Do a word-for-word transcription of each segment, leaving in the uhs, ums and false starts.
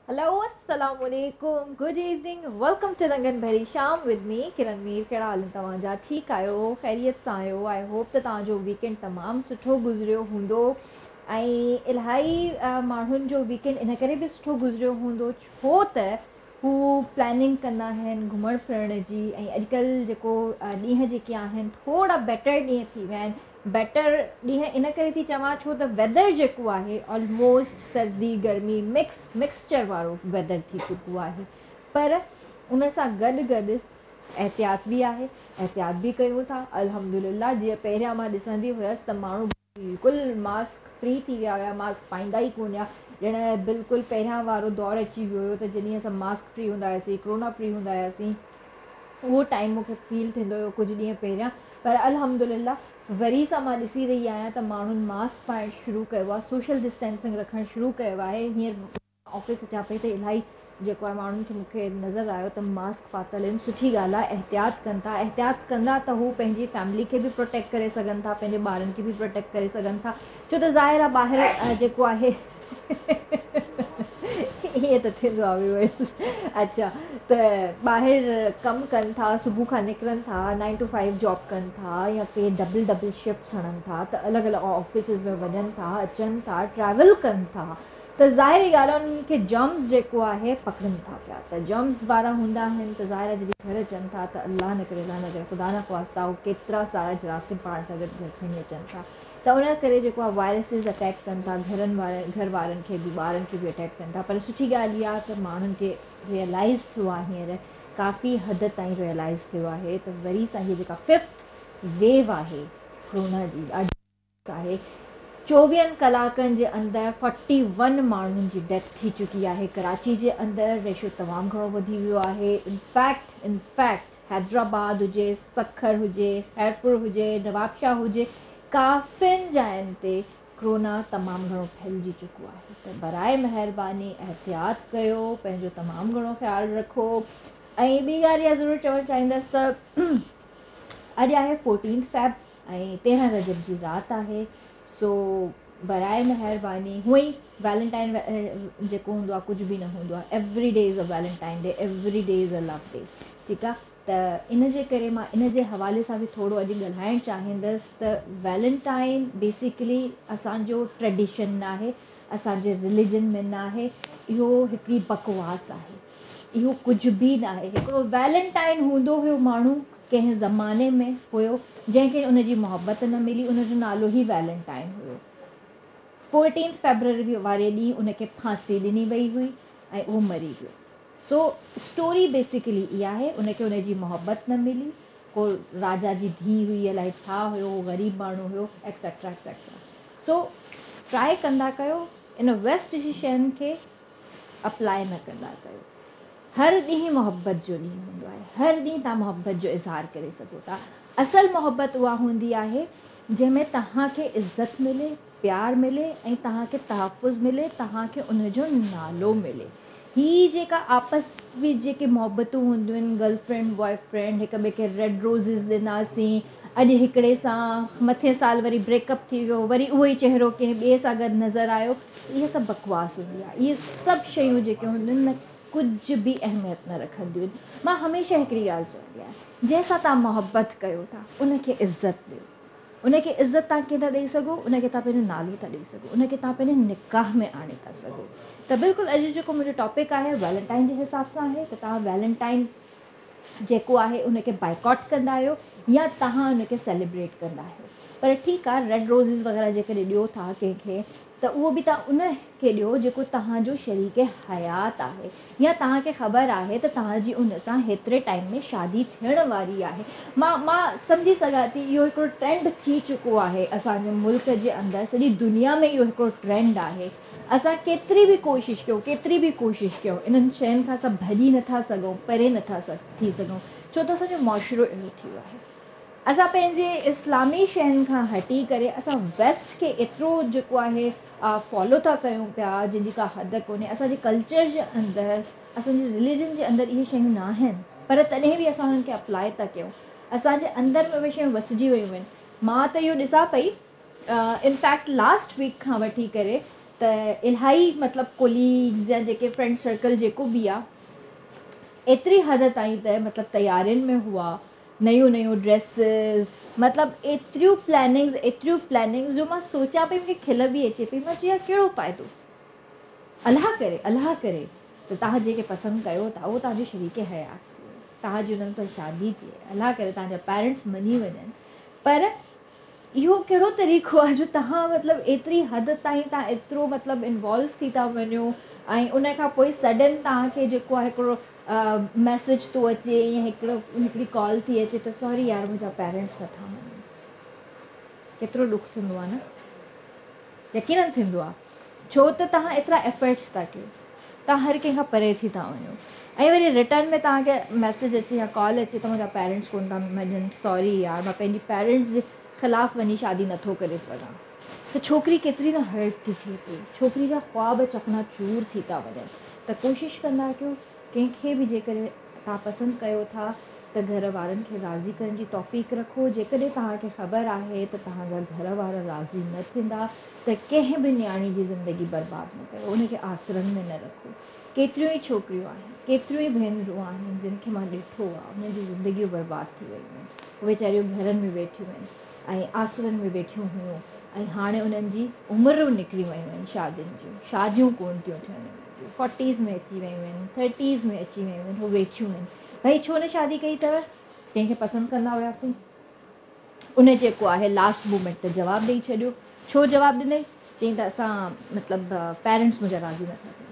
Hello अस्सलाम वालेकुम good evening welcome to रंगन भरी शाम विद मी किरण मीर। कहिड़ा हाल आहिनि तव्हांजा? ठीकु आहियो? ख़ैरियत सां आहियो? आई होप त तव्हांजो वीकेंड तमामु सुठो गुज़रियो हूंदो ऐं इलाही माण्हुनि जो वीकेंड इन करे बि सुठो गुज़रियो हूंदो छो त हू प्लैनिंग कंदा आहिनि घुमण फिरण जी। ऐं अॼुकल्ह जेको ॾींहं जेके आहिनि थोरा बेटर ॾींहं थी विया आहिनि। बेटर ॾींहं इन करे थी चवां छो त वेदर जेको आहे ऑलमोस्ट सर्दी गर्मी मिक्स मिक्सचर वारो वेदर थी चुको आहे। पर उन सां गॾु गॾु एहतियात बि आहे, एहतियात बि कयूं था अल्हम्दुलिल्लाह। जीअं पहिरियां मां ॾिसंदी हुयसि त माण्हू बिल्कुलु मास्क फ्री थी विया हुया, मास्क पाईंदा ई कोन हुया। ॼण बिल्कुलु पहिरियां वारो दौरु अची वियो हुयो त जॾहिं असां मास्क फ्री हूंदा हुआसीं, कोरोना फ्री हूंदा हुआसीं, उहो टाइम मूंखे फील थींदो हुयो कुझु ॾींहं पहिरियां। पर अल्हम्दुलिल्लाह वरी सां मां ॾिसी रही आहियां त माण्हुनि मास्क पाइणु शुरू कयो आहे, सोशल डिस्टेंसिंग रखणु शुरू कयो आहे। हींअर ऑफिस अचां पई त इलाही जेको आहे माण्हुनि खे मूंखे नज़र आयो त मास्क पातल आहिनि, सुठी ॻाल्हि आहे। एहतियात कनि था, एहतियात कंदा त हू पंहिंजी फैमिली खे बि प्रोटेक्ट करे सघनि था, पंहिंजे ॿारनि खे बि प्रोटेक्ट करे सघनि था। छो त ज़ाहिर आहे ॿाहिरि जेको आहे ईअं त थींदो आहे। अच्छा, त ॿाहिरि कमु कनि था, सुबुह खां निकिरनि था, नाइन टू फाइव जॉब कनि था या के डबल डबल शिफ्ट्स हणनि था, त अलॻि अलॻि ऑफिसिस में वञनि था, अचनि था, ट्रैवल कनि था, त ज़ाहिरी ॻाल्हि आहे उन्हनि खे जर्म्स जेको आहे पकड़नि था पिया। त जर्म्स वारा हूंदा आहिनि त ज़ाहिर जॾहिं घर अचनि था त अलाह न करे अलाह न करे ख़ुदा न ख़्वास्ता उहो केतिरा सारा जरासीम पाण सां गॾु घर खणी अचनि था। त उन करे जेको आहे वायरसिस अटैक कनि था, घरनि वारनि घर वारनि खे बि, ॿारनि खे बि अटैक कनि था। पर सुठी ॻाल्हि इहा त माण्हुनि खे रियलाइज़ थियो आहे, हींअर काफ़ी हद ताईं रियलाइज़ थियो आहे त वरी सां हीअ जेका फिफ्थ वेव आहे कोरोना जी ॾाढी आहे। चोवीहनि कलाकनि जे अंदरि फोर्टी वन माण्हुनि जी डेथ थी चुकी आहे। कराची जे अंदरि रेशो तमामु घणो वधी वियो आहे। इनफैक्ट इनफैक्ट हैदराबाद हुजे, सखर हुजे, हैरपुर हुजे, नवाबशाह हुजे, काफ़िनि जाइनि ते कोरोना तमामु घणो फैलिजी चुको आहे। त बराए महिरबानी एहतियात कयो, पंहिंजो तमामु घणो ख़्यालु रखो। ऐं ॿी ॻाल्हि इहा ज़रूरु चवणु चाहींदसि त अॼु आहे फोर्टीन फेब ऐं तेरहं रजब जी राति आहे। सो बराए महिरबानी हुअं ई वैलेंटाइन जेको हूंदो आहे कुझु बि न हूंदो आहे, every day is a Valentine day, every day is a love day. ठीकु आहे, त इन जे करे मां इन जे हवाले सां बि थोरो अॼु ॻाल्हाइणु चाहींदसि त वैलेंटाइन बेसिकली असांजो ट्रेडिशन न आहे, असांजे रिलीजन में न आहे। इहो हिकिड़ी बकवास आहे, इहो कुझु बि न आहे। हिकिड़ो वैलेंटाइन हूंदो हुयो, माण्हू कंहिं ज़माने में हुयो जंहिंखे उनजी मोहबत न मिली, उनजो नालो ई वैलेंटाइन हुयो। फोर्टीन फेबररी वारे ॾींहुं उनखे फांसी ॾिनी वई हुई ऐं उहो मरी वियो। सो स्टोरी बेसिकली इहा आहे, उनखे उनजी मोहबत न मिली, को राजा जी धीउ हुई, अलाए छा हुयो, ग़रीब माण्हू हुयो, एक्सेट्रा एक्सेट्रा। सो ट्राए कंदा कयो इन वेस्ट जी शयुनि खे अप्लाई न कंदा कयो। हर ॾींहुं मोहबत जो ॾींहुं हूंदो आहे, हर ॾींहुं तव्हां मोहबत जो इज़हार करे सघो था। असल मोहबत उहा हूंदी आहे जंहिंमें तव्हांखे इज़त मिले, प्यार मिले ऐं तव्हांखे तहफ़ुज़ मिले, तव्हांखे उनजो नालो मिले। हीअ जेका आपस में जेके मोहबतूं हूंदियूं आहिनि, गर्लफ्रेंड बॉयफ्रेंड, हिक ॿिए खे रेड रोज़िस ॾिनासीं, अॼु हिकिड़े सां मथे साल वरी ब्रेकअप थी वियो, वरी उहो ई चहिरो कंहिं ॿिए सां गॾु नज़र आयो, इहे सभु बकवास हूंदी आहे। इहे सभु शयूं जेके हूंदियूं आहिनि न कुझु बि अहमियत न रखंदियूं आहिनि। मां हमेशह हिकिड़ी ॻाल्हि चवंदी आहियां, जंहिंसां तव्हां मोहबत कयो था उनखे इज़त ॾियो। उनखे इज़त तव्हां कीअं था ॾेई सघो? उनखे तव्हां पंहिंजो नालो था ॾेई सघो, उनखे तव्हां पंहिंजे निकाह में आणे था सघो। त बिल्कुलु अॼु जेको मुंहिंजो टॉपिक आहे वैलेंटाइन जे हिसाब सां आहे त तव्हां वैलेंटाइन जेको आहे उनखे बाइकॉट कंदा आहियो या तव्हां उनखे सेलिब्रेट कंदा आहियो। पर ठीकु आहे, रेड रोज़िस वग़ैरह जेकॾहिं ॾियो था कंहिंखे त उहो बि तव्हां उनखे ॾियो जेको तव्हांजो शरीक हयात आहे या तव्हांखे ख़बर आहे त तव्हांजी उन सां हेतिरे टाइम में शादी थियण वारी आहे। मां मां सम्झी सघां थी, इहो हिकिड़ो ट्रेंड थी चुको आहे असांजे मुल्क जे अंदरि, सॼी दुनिया में इहो हिकिड़ो ट्रेंड आहे। असां केतिरी बि कोशिशि कयूं, केतिरी बि कोशिशि कयूं, इन्हनि शयुनि खां असां भॼी नथा सघूं, परे नथा थी सघूं, छो त असांजो मुआशिरो अहिड़ो थी वियो आहे। असां पंहिंजे इस्लामी शयुनि खां हटी करे असां वेस्ट खे एतिरो जेको आहे फॉलो था कयूं पिया जंहिंजी का हद कोन्हे। असांजे कल्चर जे अंदरि, असांजे रिलीजन जे अंदरि इहे शयूं न आहिनि, पर तॾहिं बि असां उन्हनि खे अप्लाई था कयूं। असांजे अंदरि में उहे शयूं वसिजी वियूं आहिनि। मां त इहो ॾिसां पई, इनफैक्ट लास्ट वीक खां वठी करे त इलाही मतिलबु कोलीग्स या जेके फ्रेंड सर्कल जेको बि आहे एतिरी हद ताईं त मतिलबु तयारियुनि में हुआ, नयूं नयूं ड्रेसिस, मतिलबु एतिरियूं प्लैनिंग्स एतिरियूं प्लैनिंग्स जो मां सोचियां पई मूंखे खिल बि अचे पई। मां चयो कहिड़ो फ़ाइदो, अलाह करे अलाह करे त तव्हां जेके पसंदि कयो था उहो तव्हांजे शरीके हयात थिए, तव्हांजी उन्हनि सां शादी थिए, अलाह करे तव्हांजा पेरेंट्स मञी वञनि। पर इहो कहिड़ो तरीक़ो आहे जो तव्हां मतिलबु एतिरी हद ताईं तव्हां एतिरो मतिलबु इन्वॉल्व थी था वञो ऐं उन खां पोइ सडन तव्हांखे जेको आहे हिकिड़ो मैसेज थो अचे या हिकिड़ो हिकिड़ी कॉल थी अचे त सॉरी यार मुंहिंजा पेरेंट्स नथा मञनि। केतिरो ॾुख थींदो आहे न, यकीननि थींदो आहे, छो त तव्हां एतिरा एफर्ट्स था कयो, तव्हां हर कंहिंखां परे थी था वञो ऐं वरी रिटर्न में तव्हांखे मैसेज अचे या कॉल अचे त मुंहिंजा पेरेंट्स कोन था मञनि, सॉरी यार मां पंहिंजी पेरेंट्स जे ख़िलाफ़ु वञी शादी नथो करे सघां। त छोकिरी केतिरी न हर्ट थी थिए पई, छोकिरी जा ख़्वाब चकनाचूर थी था वञनि। त कोशिशि कंदा कयो कंहिंखे बि जेकॾहिं तव्हां पसंदि कयो था त घर वारनि खे राज़ी करण जी तौफ़ीक़ रखो। जेकॾहिं तव्हांखे ख़बर आहे त तव्हांजा घर वारा राज़ी न थींदा त कंहिं बि नियाणी जी ज़िंदगी बर्बादु न कयो, उनखे आसरनि में न रखो। केतिरियूं ई छोकिरियूं आहिनि, केतिरियूं ई भेनरूं आहिनि जिन खे मां ॾिठो आहे उन्हनि जी ज़िंदगियूं बर्बादु थी वियूं आहिनि। उहे वीचारियूं घरनि में वेठियूं आहिनि ऐं आसरनि में वेठियूं हुयूं ऐं हाणे उन्हनि जी उमिरि निकिरी वियूं आहिनि शादियुनि जूं, शादियूं कोन थियूं थियनि, फोर्टीज़ में अची वियूं आहिनि, थर्टीज़ में अची वियूं आहिनि, उहे वेठियूं आहिनि। भई छो न शादी कई अथव, कंहिंखे पसंदि कंदा हुआसीं, उन जेको आहे लास्ट मोमेंट ते जवाबु ॾेई छॾियो। छो जवाबु ॾिनई, चई त असां मतिलबु पेरेंट्स मुंहिंजा राज़ी नथा थियनि।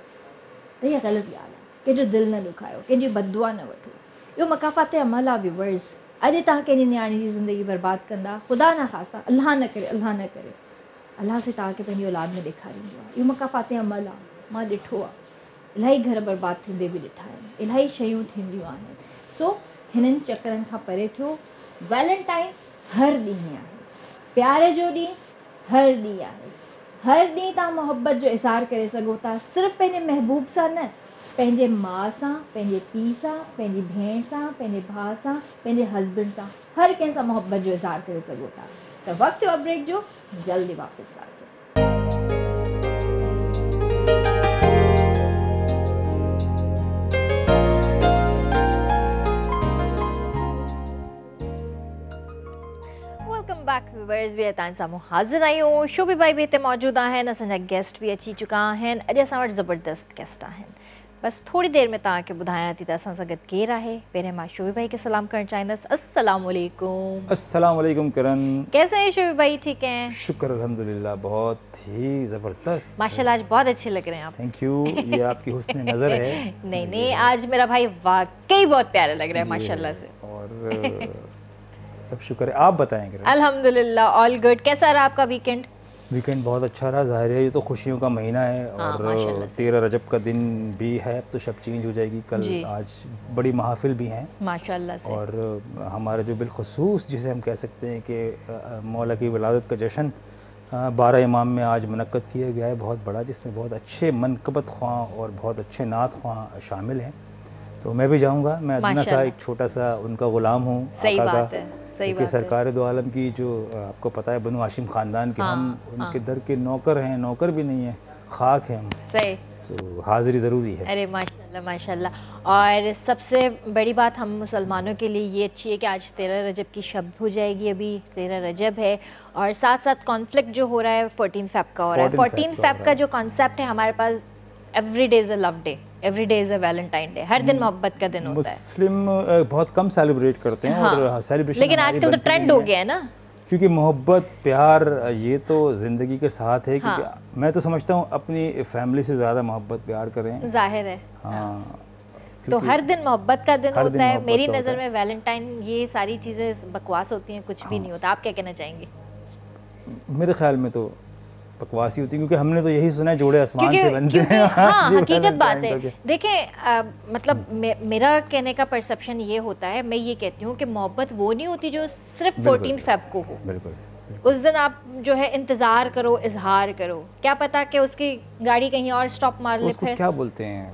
त इहा ग़लति ॻाल्हि आहे, कंहिंजो दिलि न ॾुखायो, कंहिंजी बददुआ न वठो। इहो मकाफ़ात अमल आहे व्यूअर्स। अॼु तव्हां कंहिंजी नियाणी जी ज़िंदगी बर्बादु कंदा, ख़ुदा न ख़ास्ता, अलाह न करे अलाह न करे, अलाह से तव्हांखे पंहिंजी औलाद में ॾेखारींदो आहे। इहो मकाफ़ात अमल आहे, मां ॾिठो आहे, इलाही घर बर्बादु थींदे बि ॾिठा आहिनि, इलाही शयूं थींदियूं आहिनि। सो हिननि चकरनि खां परे थियो। वैलेंटाइन हर ॾींहुं आहे, प्यार जो ॾींहुं हर ॾींहुं आहे। हर ॾींहुं तव्हां मोहबत जो इज़हार करे सघो था, सिर्फ़ु पंहिंजे महबूब सां न, पंहिंजे माउ सां, पंहिंजे पीउ सां, पंहिंजी भेण सां, पंहिंजे भाउ सां, पंहिंजे हस्बैंड सां, हर कंहिं सां मोहबत जो इज़हार करे सघो था। त वक़्तु थियो ब्रेक जो, जल्दी वापसि था अचो। वेलकम बैक व्यूअर्स, बि तव्हां साम्हूं हाज़िर आहियूं। शोभी भाई बि हिते मौजूदु आहिनि, असांजा गेस्ट बि अची चुका आहिनि। अॼु असां वटि ज़बरदस्त गेस्ट आहिनि। बस थोड़ी देर में तव्हांखे ॿुधायां थी त असां सां गॾु केरु आहे। पहिरें मां शोभी भाई खे सलाम करणु चाहींदसि। अस्सलाम वालेकुम। अस्सलाम वालेकुम किरण, कैसे हैं शोभी भाई? ठीक हैं, शुक्र अल्हम्दुलिल्लाह, बहुत ही ज़बरदस्त। माशाल्लाह आज बहुत अच्छे लग रहे हैं आप। थैंक यू, ये आपकी हुस्न नज़र है। नहीं नहीं, आज मेरा भाई वाकई बहुत प्यारा लग रहा है माशाल्लाह से। और सब शुक्र है। आप बताएं किरण। अल्हम्दुलिल्लाह ऑल गुड। कैसा रहा आपका वीकेंड? वीकेंड बहुत अच्छा रहा। ज़ाहिर है ये तो खुशियों का महीना है और तेरह रजब का दिन भी है। अब तो शब चेंज हो जाएगी कल, आज बड़ी महफिल भी हैं माशाल्लाह से। और हमारा जो बिलखसूस जिसे हम कह सकते हैं कि मौला की विलादत का जश्न बारह इमाम में आज मुनक्कद किया गया है, बहुत बड़ा, जिसमें बहुत अच्छे मनकबत ख्वां और बहुत अच्छे नात ख्वां शामिल हैं। तो मैं भी जाऊँगा। मैं अदना सा एक छोटा सा उनका ग़ुलाम हूँ। सही बात है, क्योंकि सरकार दो आलम की जो आपको पता है बनु हाशिम ख़ानदान के, हाँ, हम उनके हाँ। दर के नौकर हैं, नौकर भी नहीं है, खाक हैं हम। सही, तो हाज़िरी ज़रूरी है। अरे माशाल्लाह माशाल्लाह। और सबसे बड़ी बात हम मुसलमानों के लिए ये अच्छी है कि आज तेरह रजब की शब हो जाएगी। अभी तेरह रजब है और साथ साथ कॉन्फ्लिक्ट जो हो रहा है फोर्टीन फेब का हो रहा है। फोर्टीन फेब का जो कॉन्सेप्ट है हमारे पास, every day is a love day, every day is a Valentine day, हर दिन मोहब्बत का दिन होता है। मुस्लिम बहुत कम सेलिब्रेट करते हैं, हाँ, और सेलिब्रेशन लेकिन आजकल तो ट्रेंड हो गया है ना, क्योंकि मोहब्बत प्यार ये तो ज़िंदगी के साथ है। क्योंकि हाँ। मैं तो समझता हूँ अपनी फैमिली से ज़्यादा मोहब्बत प्यार करें, जाहिर है। हाँ, तो हर दिन मोहब्बत का दिन होता है। मेरी नज़र में वैलेंटाइन ये सारी चीज़ें बकवास होती हैं, कुछ भी नहीं होता। आप क्या कहना चाहेंगे? मेरे ख्याल में तो बकवास ही होती है, क्योंकि हमने तो यही सुना है जोड़े आसमान से बनते हैं। हाँ, हकीकत बात है। देखें, मतलब मे, मेरा कहने का परसेप्शन ये होता है, मैं ये कहती हूँ कि मोहब्बत वो नहीं होती जो सिर्फ फोर्टीन फेब को हो। बिल्कुल, उस दिन आप जो है इंतज़ार करो, इजहार करो, क्या पता कि उसकी गाड़ी कहीं और स्टॉप मार ले। फिर क्या बोलते हैं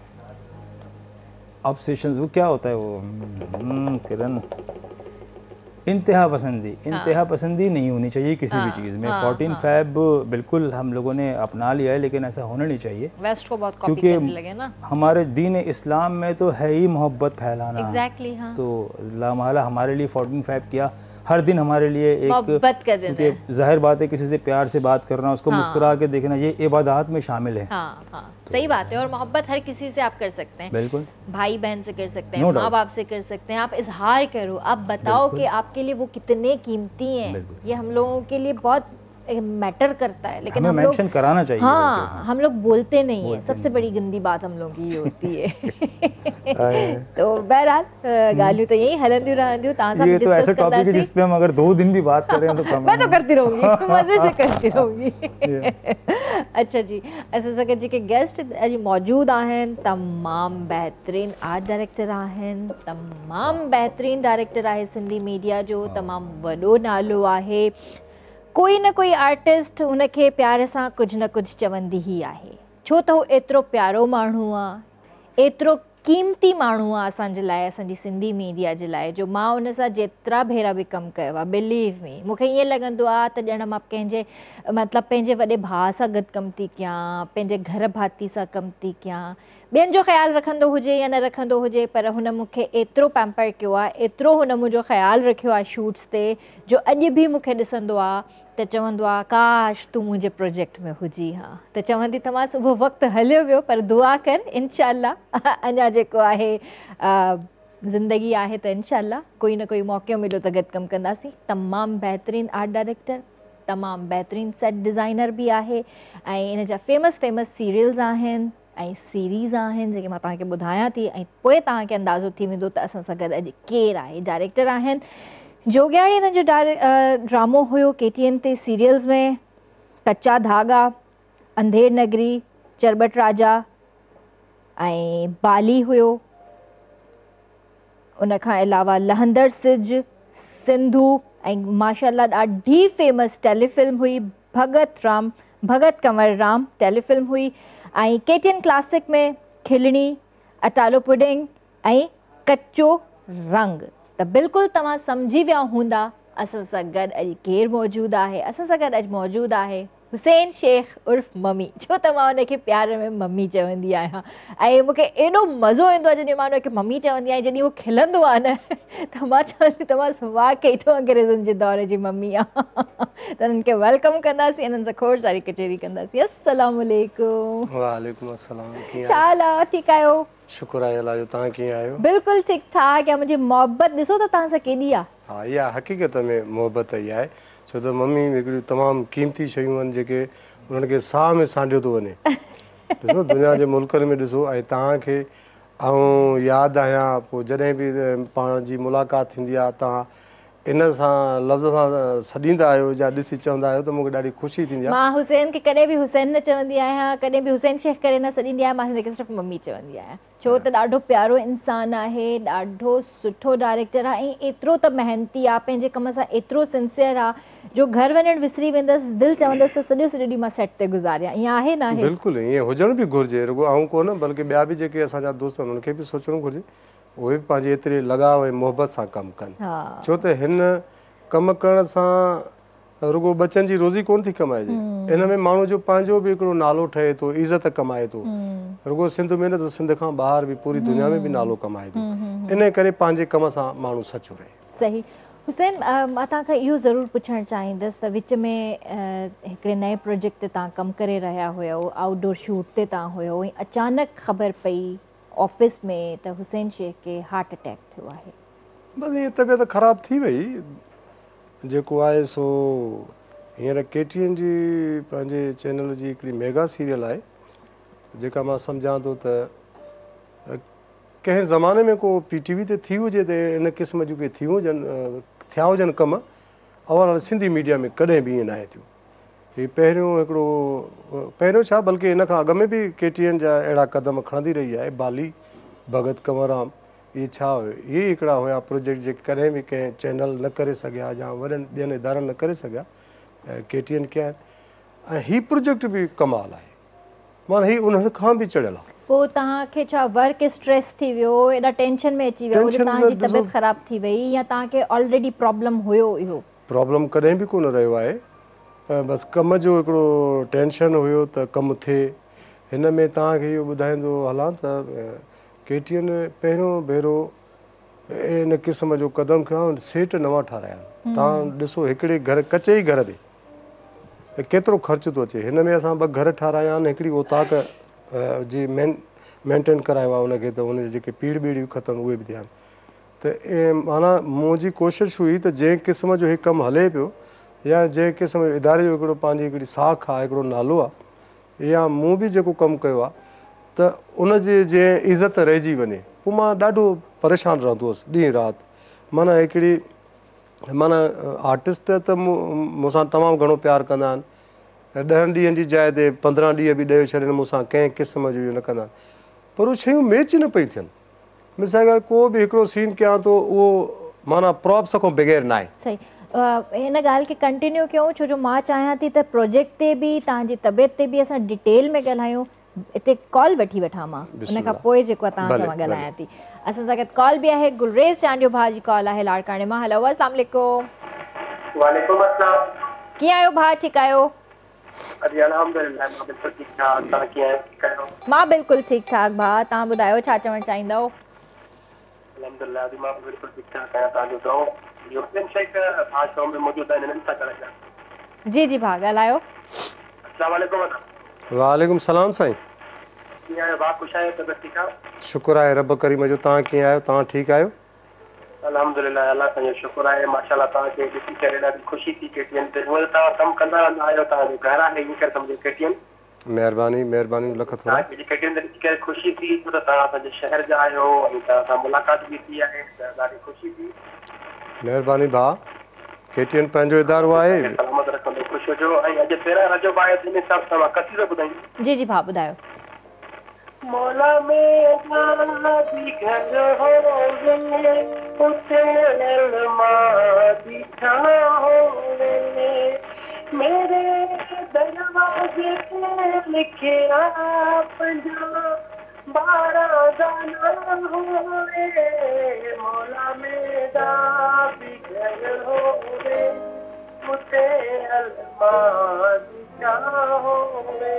ऑब्सेशंस, वो क्या होता है वो किरण, इंतहा पसंदी इंतहा पसंदी नहीं होनी चाहिए किसी भी चीज़ में। फोर्टीन फैब बिल्कुल हम लोगों ने अपना लिया है, लेकिन ऐसा होना नहीं चाहिए। वेस्ट को बहुत कॉपी करने लगे ना। हमारे दीन इस्लाम में तो है ही मोहब्बत फैलाना। एग्जैक्टली हाँ। तो लामहला हमारे लिए फोर्टीन फैब किया, हर दिन हमारे लिए एक मोहब्बत का दिन है। जाहिर बात है किसी से प्यार से बात करना, उसको हाँ। मुस्कुरा के देखना, ये इबादत में शामिल है। हाँ हाँ तो सही बात है। और मोहब्बत हर किसी से आप कर सकते हैं, बिल्कुल भाई बहन से कर सकते हैं, माँ बाप से कर सकते हैं। आप इजहार करो, आप बताओ कि आपके लिए वो कितने कीमती हैं। ये हम लोगों के लिए बहुत मैटर करता है, लेकिन हम लोग कराना चाहिए। हाँ हम लोग बोलते नहीं है। सबसे बड़ी गंदी बात हम लोगों की ये होती है। तो बहरहाल गालियों तो यही हलंदियों रहंदियों तां ये तो ऐसा टॉपिक है जिस पे हम अगर दो दिन भी बात करें तो कम। मैं तो करती रहूंगी, मजे से करती रहूंगी। अच्छा जी, असां सां गॾु जेके गेस्ट अॼु मौजूद आहिनि तमामु बहितरीन आर्ट डायरेक्टर आहिनि, तमामु बहितरीन डायरेक्टर आहे सिंधी मीडिया जो, तमामु वॾो नालो आहे। कोई न कोई आर्टिस्ट उनखे प्यार सां कुझु न कुझु चवंदी ई आहे, छो त हू एतिरो प्यारो माण्हू आहे, एतिरो क़ीमती माण्हू आहे असांजे लाइ, असांजी सिंधी मीडिया जे लाइ, जो मां उन सां जेतिरा भेरा बि कमु कयो आहे, बिलीव मी मूंखे ईअं लॻंदो आहे त ॼण मां कंहिंजे मतिलबु पंहिंजे वॾे भाउ सां गॾु कमु थी कयां, पंहिंजे घर भाती सां कमु थी कयां। ॿियनि जो ख़्यालु रखंदो हुजे या न रखंदो हुजे, पर हुन मूंखे एतिरो पैम्पर कयो आहे, एतिरो हुन मुंहिंजो ख़्यालु रखियो आहे शूट्स ते, जो अॼु बि मूंखे ॾिसंदो आहे त चवंदो आहे काश तूं मुंहिंजे प्रोजेक्ट में हुजी। हा त चवंदी त मां सुबुह वक़्तु हलियो वियो, पर दुआ कर इंशाअल्लाह अञा जेको आहे ज़िंदगी आहे त इंशाअल्लाह कोई न कोई मौक़ो मिलियो त गॾु कमु कंदासीं। तमामु बहितरीन आर्ट डायरेक्टर, तमामु बहितरीन सेट डिज़ाइनर बि आहे, ऐं इन जा फेमस फेमस सीरियल्स आहिनि ऐं सीरीज़ आहिनि जेके मां तव्हांखे ॿुधायां थी, ऐं पोइ तव्हांखे अंदाज़ो थी वेंदो त असां सां गॾु अॼु केरु आहे। डायरेक्टर आहिनि जोगियाणी, हिन जो डायरे ड्रामो हुयो के टी एन ते सीरियल्स में कच्चा धागा, अंधेर नगरी, चरबट राजा ऐं बाली हुयो। उन खां अलावा लहंदर सिज, सिंधू ऐं माशाअल्लाह ॾाढी फेमस टेलीफिल्म हुई भगत राम भगत कंवर राम टेलीफिल्म हुई। ऐं के टी एन क्लासिक में खिलणी, अटालो पुडिंग ऐं कच्चो रंग। त बिल्कुलु तव्हां सम्झी विया हूंदा असां सां गॾु अॼु केरु मौजूदु आहे। असां सां गॾु अॼु मौजूदु आहे हुसैन शेख उर्फ़ मम्मी, छो त मां हुनखे प्यार में मम्मी चवंदी आहियां, ऐं मूंखे एॾो मज़ो ईंदो आहे जॾहिं मां हुनखे मम्मी चवंदी आहियां। जॾहिं उहो खिलंदो आहे न त मां चवंदी तव्हां वाक़ई तो अंग्रेज़नि जे दौर जी मम्मी आहे। त हुननि खे वेलकम कंदासीं, हिननि सां खोड़ सारी कचेरी कंदासीं। अस्सलामु अलैकुम। वालेकुम अस्सलाम। छा हाल आहे? ठीकु आहियो? शुक्र आहे अल्लाह जो, तव्हां कीअं आहियो? बिल्कुलु ठीकु ठाक आहे। मुंहिंजी मोहबत ॾिसो त तव्हां सां केॾी आहे। हा इहा हक़ीक़त में मोहबत ई आहे, छो त मम्मी हिकिड़ियूं तमामु क़ीमती शयूं आहिनि जेके उन्हनि खे साह में सांढियो थो वञे। ॾिसो दुनिया जे मुल्कनि में ॾिसो, ऐं तव्हांखे आउं यादि आहियां पोइ जॾहिं बि पाण जी मुलाक़ात थींदी आहे तव्हां इन सां लफ़्ज़ सां सॾींदा आहियो या ॾिसी चवंदा आहियो त मूंखे ॾाढी ख़ुशी थींदी आहे। मां हुसैन खे कॾहिं बि हुसैन न चवंदी आहियां, कॾहिं बि हुसैन शेख करे न सॾींदी आहियां, मां हिनखे सिर्फ़ु मम्मी चवंदी आहियां, छो त ॾाढो प्यारो इंसानु आहे, ॾाढो सुठो डायरेक्टर आहे, ऐं एतिरो त मेहनती आहे, पंहिंजे कम सां एतिरो सिंसियर आहे जो घर वञणु विसरी वेंदसि, दिलि चवंदसि त सॼो सॼो ॾींहुं मां सेट ते गुज़ारियां। ईअं आहे न आहे? बिल्कुलु ईअं हुजणु बि घुरिजे, रुॻो आऊं कोन बल्कि ॿिया बि जेके असांजा दोस्त आहिनि उन्हनि खे बि सोचणु घुरिजे उहे बि पंहिंजे एतिरे लॻाव ऐं मोहबत सां कमु कनि, छो त हिन कमु करण सां रुॻो बचनि जी रोज़ी कोन थी कमाइजे, इन में माण्हू जो पंहिंजो बि हिकिड़ो नालो ठहे थो, इज़त कमाए थो, रुॻो सिंध में न त सिंध खां ॿाहिरि बि पूरी दुनिया में बि नालो कमाए थो, इन करे पंहिंजे कम सां माण्हू सचो रहे। सही। हुसैन, मां तव्हांखां इहो ज़रूरु पुछणु चाहींदसि त विच में हिकिड़े नए प्रोजेक्ट ते तव्हां कमु करे रहिया हुयो, आउटडोर शूट ते तव्हां हुयो, ऐं अचानक ख़बर पई ऑफिस में त हुसैन शेख खे हार्ट अटैक थियो आहे। बसि ईअं तबियत ख़राबु थी वई, जेको आहे सो हींअर के टी एन जी पंहिंजे चैनल जी हिकिड़ी मेगा सीरियल आहे जेका मां सम्झां थो त कंहिं ज़माने में को पी टी वी ते थी हुजे त इन क़िस्म जूं के थी हुजनि थिया हुजनि कम, अवल सिंधी मीडिया में कॾहिं बि ईअं न आहे थियो। हीउ पहिरियों हिकिड़ो पहिरियों छा बल्कि इन खां अॻु में बि के टी एन जा अहिड़ा क़दम खणंदी रही आहे, बाली, भगत कंवरराम, इहे छा हुयो, इहे हिकिड़ा हुया प्रोजेक्ट जेके कॾहिं बि कंहिं चैनल न करे सघिया या वॾनि ॿियनि इदारनि न करे सघिया, ऐं के टी एन कया आहिनि। ऐं हीउ प्रोजेक्ट बि कमाल आहे, माना हीउ उन्हनि खां बि चढ़ियल आहे। पोइ तव्हांखे छा वर्क स्ट्रेस थी वियो, एॾा टेंशन में अची वियो, टेंशन तव्हांजी त ॾिसो- तबियत ख़राब थी वई, या तव्हांखे ऑलरेडी प्रॉब्लम हुयो इहो? प्रॉब्लम कॾहिं बि कोन रहियो आहे, बसि कम जो हिकिड़ो टेंशन हुयो त कमु थिए। हिन में तव्हांखे इहो ॿुधाईंदो हलां त के टी एन पहिरियों भेरो इन क़िस्म जो क़दम खयों, सेट नवां ठाहिराया आहिनि। तव्हां ॾिसो हिकिड़े घर कचे ई घर ते केतिरो ख़र्चु थो अचे। हिन में असां ॿ घर ठाहिराया आहिनि, हिकिड़ी ओताक जी मेन मेंटेन करायो आहे उनखे, त उनजी जेके पीढ़ ॿीड़ियूं ख़तमु उहे बि थिया आहिनि। त माना मुंहिंजी कोशिशि हुई त जंहिं क़िस्म जो हीउ कमु हले पियो, या जंहिं क़िस्म जो इदारे जो हिकिड़ो पंहिंजी हिकिड़ी साख आहे, हिकिड़ो नालो आहे, या मूं बि जेको कमु कयो आहे त उनजी जंहिं इज़त रहिजी वञे, पोइ मां ॾाढो परेशान रहंदो हुउसि ॾींहुं राति। माना हिकिड़ी माना आर्टिस्ट त मूं मूंसां तमामु घणो प्यारु कंदा आहिनि, ॾहनि ॾींहंनि जी जाइ ते पंद्रहं ॾींहं बि ॾेई छॾनि मूंसां, कंहिं क़िस्म जो इहो न कंदा आहिनि, पर उहे शयूं मैच न पई थियनि। मिसाल ॻाल्हि को बि हिकिड़ो सीन कयां थो, उहो माना प्रॉप्स खां बग़ैर न आहे। सही, हिन ॻाल्हि खे कंटिन्यू कयूं, छो जो मां चाहियां थी त प्रोजेक्ट ते बि तव्हांजी तबियत ते बि असां डिटेल में ॻाल्हायूं। हिते कॉल वठी वठां मां, उन खां पोइ जेको आहे तव्हां सां मां ॻाल्हायां थी। असां सां गॾु कॉल बि आहे, गुलरेज़ चांडियो भाउ जी कॉल आहे लाड़काणे मां। हलो, अस्सलाम वालेकुम। वालेकुम अस्सलाम। कीअं आहियो भाउ, ठीकु आहियो? अजी अल्हम्दुलिल्लाह, मां बिल्कुलु ठीकु ठाक। तव्हां कीअं आहियो, ठीकु आहियो? मां बिल्कुलु ठीकु ठाक भाउ, तव्हां ॿुधायो छा चवणु चाहींदव? अल्हम्दुलिल्लाह, अजी मां बिल्कुलु ठीकु ठाक आहियां। तव्हांजो दुआऊं इहो ॿियनि शेख भाउ शो में मौजूदु आहिनि, हिननि सां ॻाल्हायां। जी जी भाउ ॻाल्हायो। अस्सलाम वालेकुम। वालेकुम सलाम साईं। कीअं आहियो भाउ, ख़ुशि आहियो, तबियत ठीकु आहे? शुक्र आहे रब करीम जो। तव्हां कीअं आहियो, तव्हां ठीकु आहियो? अल्हम्दुलिल्लाह, अल्लाह तव्हांजो शुक्र आहे, माशाल्लाह। तव्हांखे ॾिसी करे ॾाढी ख़ुशी थी केटीएन ते। हूअं तव्हां कमु कंदा रहंदा आहियो, तव्हांजो घर आहे इन करे सम्झो केटीएन। महिरबानी महिरबानी, लख थोरा। तव्हांखे केटीएन ते ॾिसी करे ख़ुशी थी, छो त तव्हां असांजे शहर जा आहियो ऐं तव्हां सां मुलाक़ात बि थी आहे, त ॾाढी ख़ुशी थी। महिरबानी भाउ, केटीएन पंहिंजो इदारो आहे। सलामत रखंदो, ख़ुशि हुजो। ऐं अॼु तेरहं रजब आहे, जिन हिसाब सां मां कसीदो ॿुधाईंदुमि। जी जी भाउ ॿुधायो। मौला मेरा भी घर होवे, उते अलमा बिठा होवे, मेरे दरवाजे पे लिखिया पंजा बारह दाना होवे। मौला मेरा भी घर होवे, उते अलमा बिठा होवे।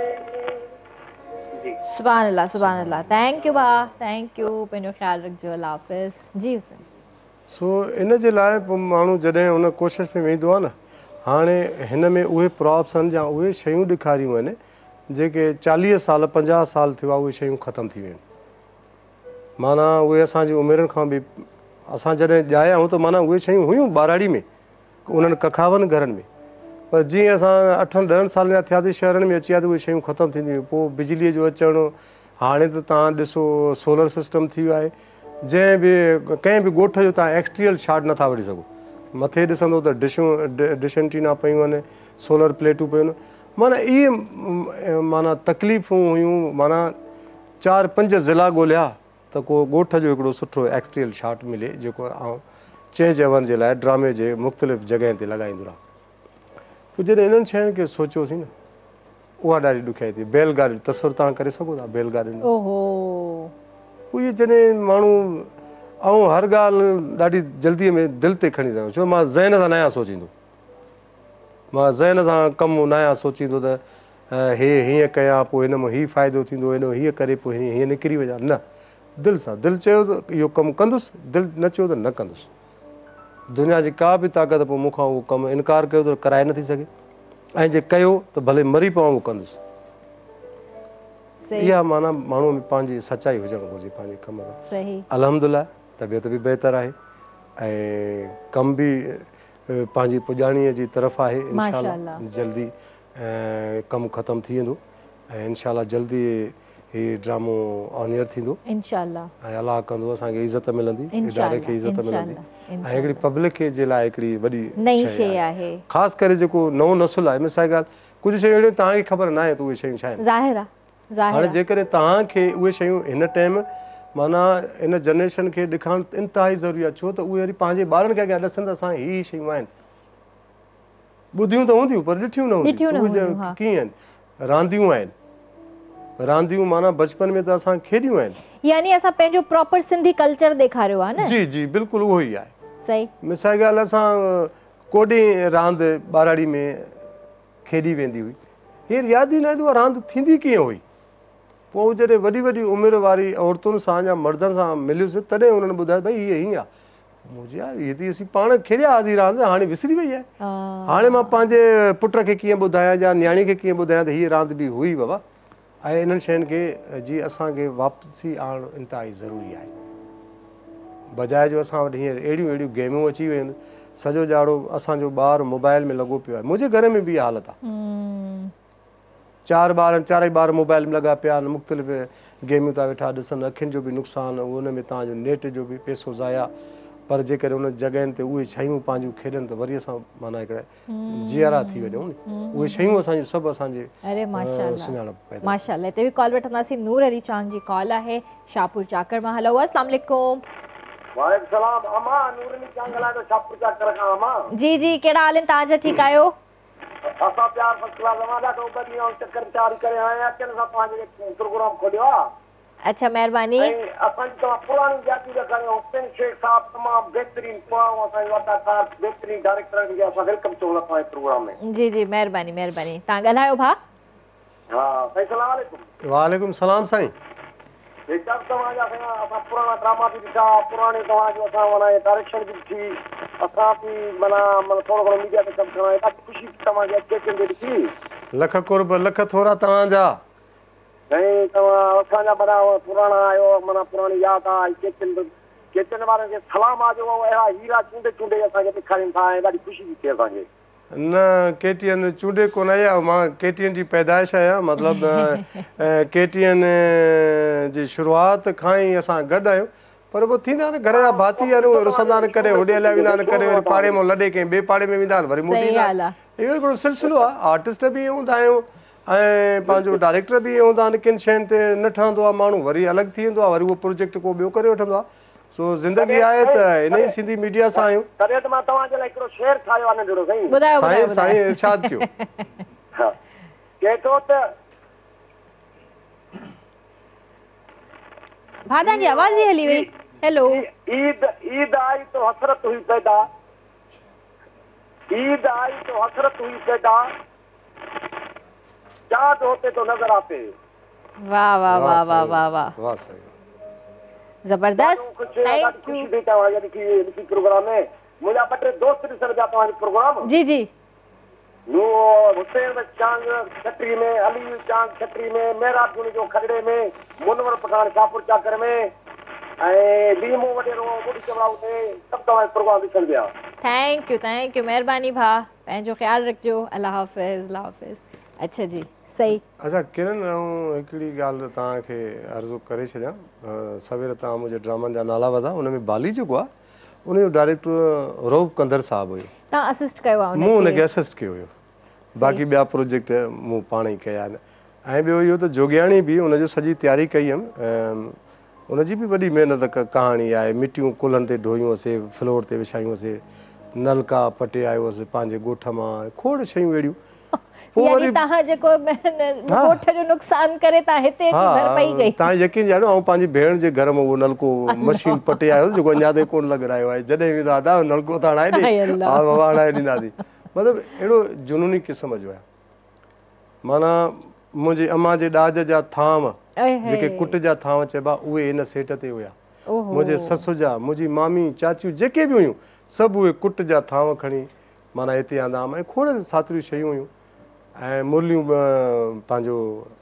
सुभान अल्लाह, सुभान अल्लाह। थैंक यू भाउ, थैंक यू, पंहिंजो ख़्यालु रखिजो। अल्लाह हाफ़िज़। जी हुसैन। सो इन जे लाइ पोइ माण्हू जॾहिं हुन कोशिशि में वेंदो आहे न, हाणे हिन में उहे प्रॉप्स आहिनि या उहे शयूं ॾेखारियूं आहिनि जेके चालीह साल पंजाह साल थियो आहे, उहे शयूं ख़तमु थी वियूं आहिनि। माना उहे असांजी उमिरि खां बि, असां जॾहिं ॼाया आहियूं त माना उहे शयूं हुयूं ॿाराड़ी में, उन्हनि कखावनि घरनि में, पर जीअं असां अठनि ॾहनि सालनि जा थियासीं शहरनि में अची विया त उहे शयूं ख़तमु थींदियूं। पोइ बिजलीअ जो अचणु, हाणे त तव्हां ॾिसो सोलर सिस्टम थी वियो आहे, जंहिं बि कंहिं बि ॻोठ जो तव्हां एक्सटीरियल शॉट नथा वठी सघो। मथे ॾिसंदो त डिशूं डिश एंटीना पियूं आहिनि, सोलर प्लेटूं पियूं आहिनि। माना इहे माना तकलीफ़ूं हुयूं। माना चारि पंज ज़िला ॻोल्हिया त को ॻोठ जो हिकिड़ो सुठो एक्सटीरियल शॉट मिले, जेको आउं चए चवण जे लाइ ड्रामे जे मुख़्तलिफ़ जॻह ते लॻाईंदो रहां। पोइ जॾहिं इन्हनि शयुनि खे सोचियोसीं न, उहा ॾाढी ॾुखियाई थी। बैलगाॾी तस्वुरु तव्हां करे सघो था, बैलगाॾियुनि ओहो, उहे जॾहिं माण्हू, ऐं हर ॻाल्हि ॾाढी जल्दीअ में दिलि ते खणी सघो। छो मां ज़हन सां नया सोचींदो, मां ज़हन सां कमु नया सोचींदो त हे हीअं कयां, पोइ हिन मां हीउ फ़ाइदो थींदो, हिन हीअं करे पोइ हीअं हीअं निकिरी वञा। न, दिलि सां, दिलि चयो त इहो कमु कंदुसि, दिलि न चयो त न कंदुसि। दुनिया जी का बि ताक़त पोइ मूंखां उहो कमु इनकार कयो त कराए नथी सघे, ऐं जे कयो त भले मरी पवां उहो कंदुसि। इहा माना माण्हूअ में पंहिंजी सचाई हुजणु घुरिजे पंहिंजे कम में। अल्हम्दुलिल्लाह तबियत बि बहितर आहे ऐं कम बि पंहिंजी पुॼाणीअ जी तरफ़ आहे। इंशाअल्लाह जल्दी कमु ख़तमु थी वेंदो ऐं इंशाअल्लाह जल्दी हीउ ड्रामो ऑन एयर थींदो इंशाअल्लाह। ऐं अलाह कंदो असांखे इज़त मिलंदी, इदारे खे इज़त मिलंदी ऐं हिकिड़ी पब्लिक खे जे लाइ हिकिड़ी वॾी नई शइ आहे। ख़ासि करे जेको नओं नसुलु आहे, मिसाल ॻाल्हि कुझु शयूं अहिड़ियूं तव्हांखे ख़बर न आहे त उहे शयूं छा आहिनि। ज़ाहिर आहे, हाणे जेकॾहिं तव्हांखे उहे शयूं हिन टाइम माना इन जनरेशन खे ॾेखारणु इंतिहाई ज़रूरी आहे। छो त उहे वरी पंहिंजे ॿारनि खे अॻियां ॾसनि त असां हीअ शयूं आहिनि, ॿुधियूं त हूंदियूं पर ॾिठियूं न हूंदियूं। कीअं आहिनि, रांदियूं आहिनि, रांदियूं माना बचपन में त असां खेॾियूं आहिनि। यानी असां पंहिंजो प्रॉपर सिंधी कल्चर ॾेखारियो आहे न। जी जी बिल्कुलु उहो ई आहे। सही। मिसाल ॻाल्हि असां कोॾे रांदि ॿाराड़ी में खेॾी वेंदी हुई, हींअर यादि ई न ईंदो आहे रांदि थींदी कीअं हुई। पोइ जॾहिं वॾी वॾी उमिरि वारी औरतुनि सां या मर्दनि सां मिलियुसि तॾहिं उन्हनि ॿुधायो भई हीअ हीअं आहे। मुंहिंजी यार हीअ त असीं पाण खेॾिया हुआसीं रांदि, हाणे विसरी वई आहे। हाणे मां पंहिंजे पुट खे कीअं ॿुधायां या न्याणी खे कीअं ॿुधायां त हीअ रांदि बि हुई बाबा। ऐं इन्हनि शयुनि खे जी असांखे वापसी आणणु इंतिहाई ज़रूरी आहे। बजाए जो असां वटि हींअर अहिड़ियूं अहिड़ियूं गेमूं अची वियूं आहिनि, सॼो ॼाड़ो असांजो ॿारु मोबाइल में लॻो पियो आहे। मुंहिंजे घर में बि इहा हालत आहे। चारि ॿार चारई ॿार मोबाइल में लॻा पिया आहिनि, मुख़्तलिफ़ गेमियूं था वेठा ॾिसनि, अखियुनि जो बि नुक़सानु, उन में तव्हांजो नेट जो बि पैसो ज़ाया। पर जेकर उन जॻहियुनि ते उहे शयूं पंहिंजूं खेॾनि त वरी असां माना हिकिड़े जियारा थी वञूं न। उहे शयूं असांजूं सभु असांजे सुञाणप पैदा। माशाल्लाह। हिते बि कॉल वठंदासीं। नूर अली चांद जी कॉल आहे शाहपुर चाकर मां। हलो अस्सलाम वालेकुम। वालेकुम सलाम। अमा नूर अली चांद ॻाल्हाए थो शाहपुर चाकर खां। अमा जी जी कहिड़ा हाल आहिनि तव्हांजा? ठीकु आहियो? असां प्यार फर्स्ट क्लास। अमा ॾाढो ॿ ॾींहं चकर चारी करे आया आहियूं, अचनि सां तव्हांजे प्रोग्राम खोलियो आहे। अच्छा महिरबानी। ऐं असांजी तव्हां पुराणी जाति ॾेखारियो। हुसैन शेख साहब तमामु बहितरीन पुराणो असांजो अदाकार बहितरीन डायरेक्टर खे असां वेलकम चऊं तव्हांजे प्रोग्राम में। जी जी महिरबानी महिरबानी। तव्हां ॻाल्हायो भाउ। हा साईं सलाम वालेकुम। वालेकुम सलाम साईं। बेशक तव्हांजा साईं असां पुराणा ड्रामा बि ॾिठा, पुराणे तव्हांजो असां माना डायरेक्शन बि ॾिठी, असां बि माना माना थोरो घणो मीडिया ते कमु करणु ॾाढी ख़ुशी तव्हांखे अचे अचे ॾिठी। लख कुर्ब लख थोरा तव्हांजा। साईं तव्हां असांजा बड़ा पुराणा आहियो, माना पुराणी यादि आहे। केचन केचन वारनि खे सलाम आहे जो अहिड़ा हीरा चूंडे चूंडे असांखे ॾेखारीनि था ऐं ॾाढी ख़ुशी थी थिए असांखे। न केटीएन चूंडे कोन आहियां, मां केटीएन जी पैदाइश आहियां। मतिलबु केटीएन जी शुरूआति खां ई असां गॾु आहियूं। पर पोइ थींदा आहिनि घर जा भाती आहिनि, उहे रुसंदा आहिनि, करे होॾे हलिया वेंदा आहिनि, करे वरी पाड़े मां लॾे कंहिं ॿिए पाड़े में वेंदा आहिनि, वरी मोटी ईंदा आहिनि। इहो हिकिड़ो सिलसिलो आहे। आर्टिस्ट बि ईअं हूंदा आहियूं ऐं पंहिंजो डायरेक्टर बि ईअं हूंदा आहिनि। किन शयुनि ते न ठहंदो आहे माण्हू, वरी अलॻि थी वेंदो आहे, वरी उहो प्रोजेक्ट को ॿियो करे वठंदो आहे। सो ज़िंदगी आहे त इन ई सिंधी मीडिया सां आहियूं। तॾहिं त मां तव्हांजे लाइ हिकिड़ो शेर ठाहियो आहे नंढिड़ो साईं। साईं साईं इरशाद कयो। चए थो त भाउ जी आवाज़ ई हली वई। हेलो। ईद ईद आई तो हसरत हुई पैदा, ईद आई तो हसरत हुई पैदा, चाँद होते तो नजर आते। वाह वाह वाह वाह वाह वाह वाह सही जबरदस्त। Thank you. देता हुआ यानी कि इसी प्रोग्राम में मुझे बटे दोस्त भी सर जाता हूँ प्रोग्राम। जी जी। नो हुसैन चांद छतरी में, अली चांद छतरी में, मेरा जो खगड़े में, मुनवर पठान शाहपुर चाकर में, ऐं लीमो वडेरो मुड़ी चवड़ाऊ ते सब तव्हां प्रोग्राम ॾिसण पिया। थैंक यू थैंक यू महिरबानी भाउ, पंहिंजो ख़्यालु रखिजो। अल्लाह हाफ़िज़ अल्लाह हाफ़िज़। अच्छा जी सही। अच्छा किरण ऐं हिकिड़ी ॻाल्हि तव्हांखे अर्ज़ु करे छॾियां। सवेर तव्हां मुंहिंजे ड्रामनि जा नाला वधा, उन में बाली जेको आहे उनजो डायरेक्टर रऊफ़ कंदर साहिबु हुयो। तव्हां असिस्ट कयो आहे? मूं हुनखे असिस्ट कयो हुयो। बाक़ी ॿिया प्रोजेक्ट मूं पाण ई कया आहिनि। ऐं ॿियो इहो त जोगियाणी बि हुनजो सॼी तयारी कई हुयमि। उनजी बि वॾी महिनत कहाणी आहे। मिटियूं कुल्हनि ते धोयूं हुआसीं, फ्लोर ते विछायूं हुआसीं, नलका पटे आयो हुअसि पंहिंजे ॻोठ मां, खोड़ शयूं अहिड़ियूं। यानी तव्हां जेको ॻोठ जो नुक़सान करे तव्हां हिते अची भरपाई कई। तव्हां यकीन ॼाणो ऐं पंहिंजी भेण जे घर में उहो नलको मशीन पटे आयो जेको अञा ताईं कोन लॻायो आहे। जॾहिं वेंदा दादा नलको त हणाए ॾे, हा बाबा हणाए ॾींदासीं। मतिलबु अहिड़ो जुनूनी क़िस्म जो आहे। माना मुंहिंजे अम्मा जे ॾाज जा थांव जेके कुट जा थांव चइबा उहे हिन सेट ते हुया। मुंहिंजे ससु जा, मुंहिंजी मामी चाचियूं जेके बि हुयूं सभु उहे कुट जा थांव खणी माना हिते आंदा हुआ। ऐं खोड़ सातरियूं शयूं हुयूं ऐं मुरलियूं पंहिंजो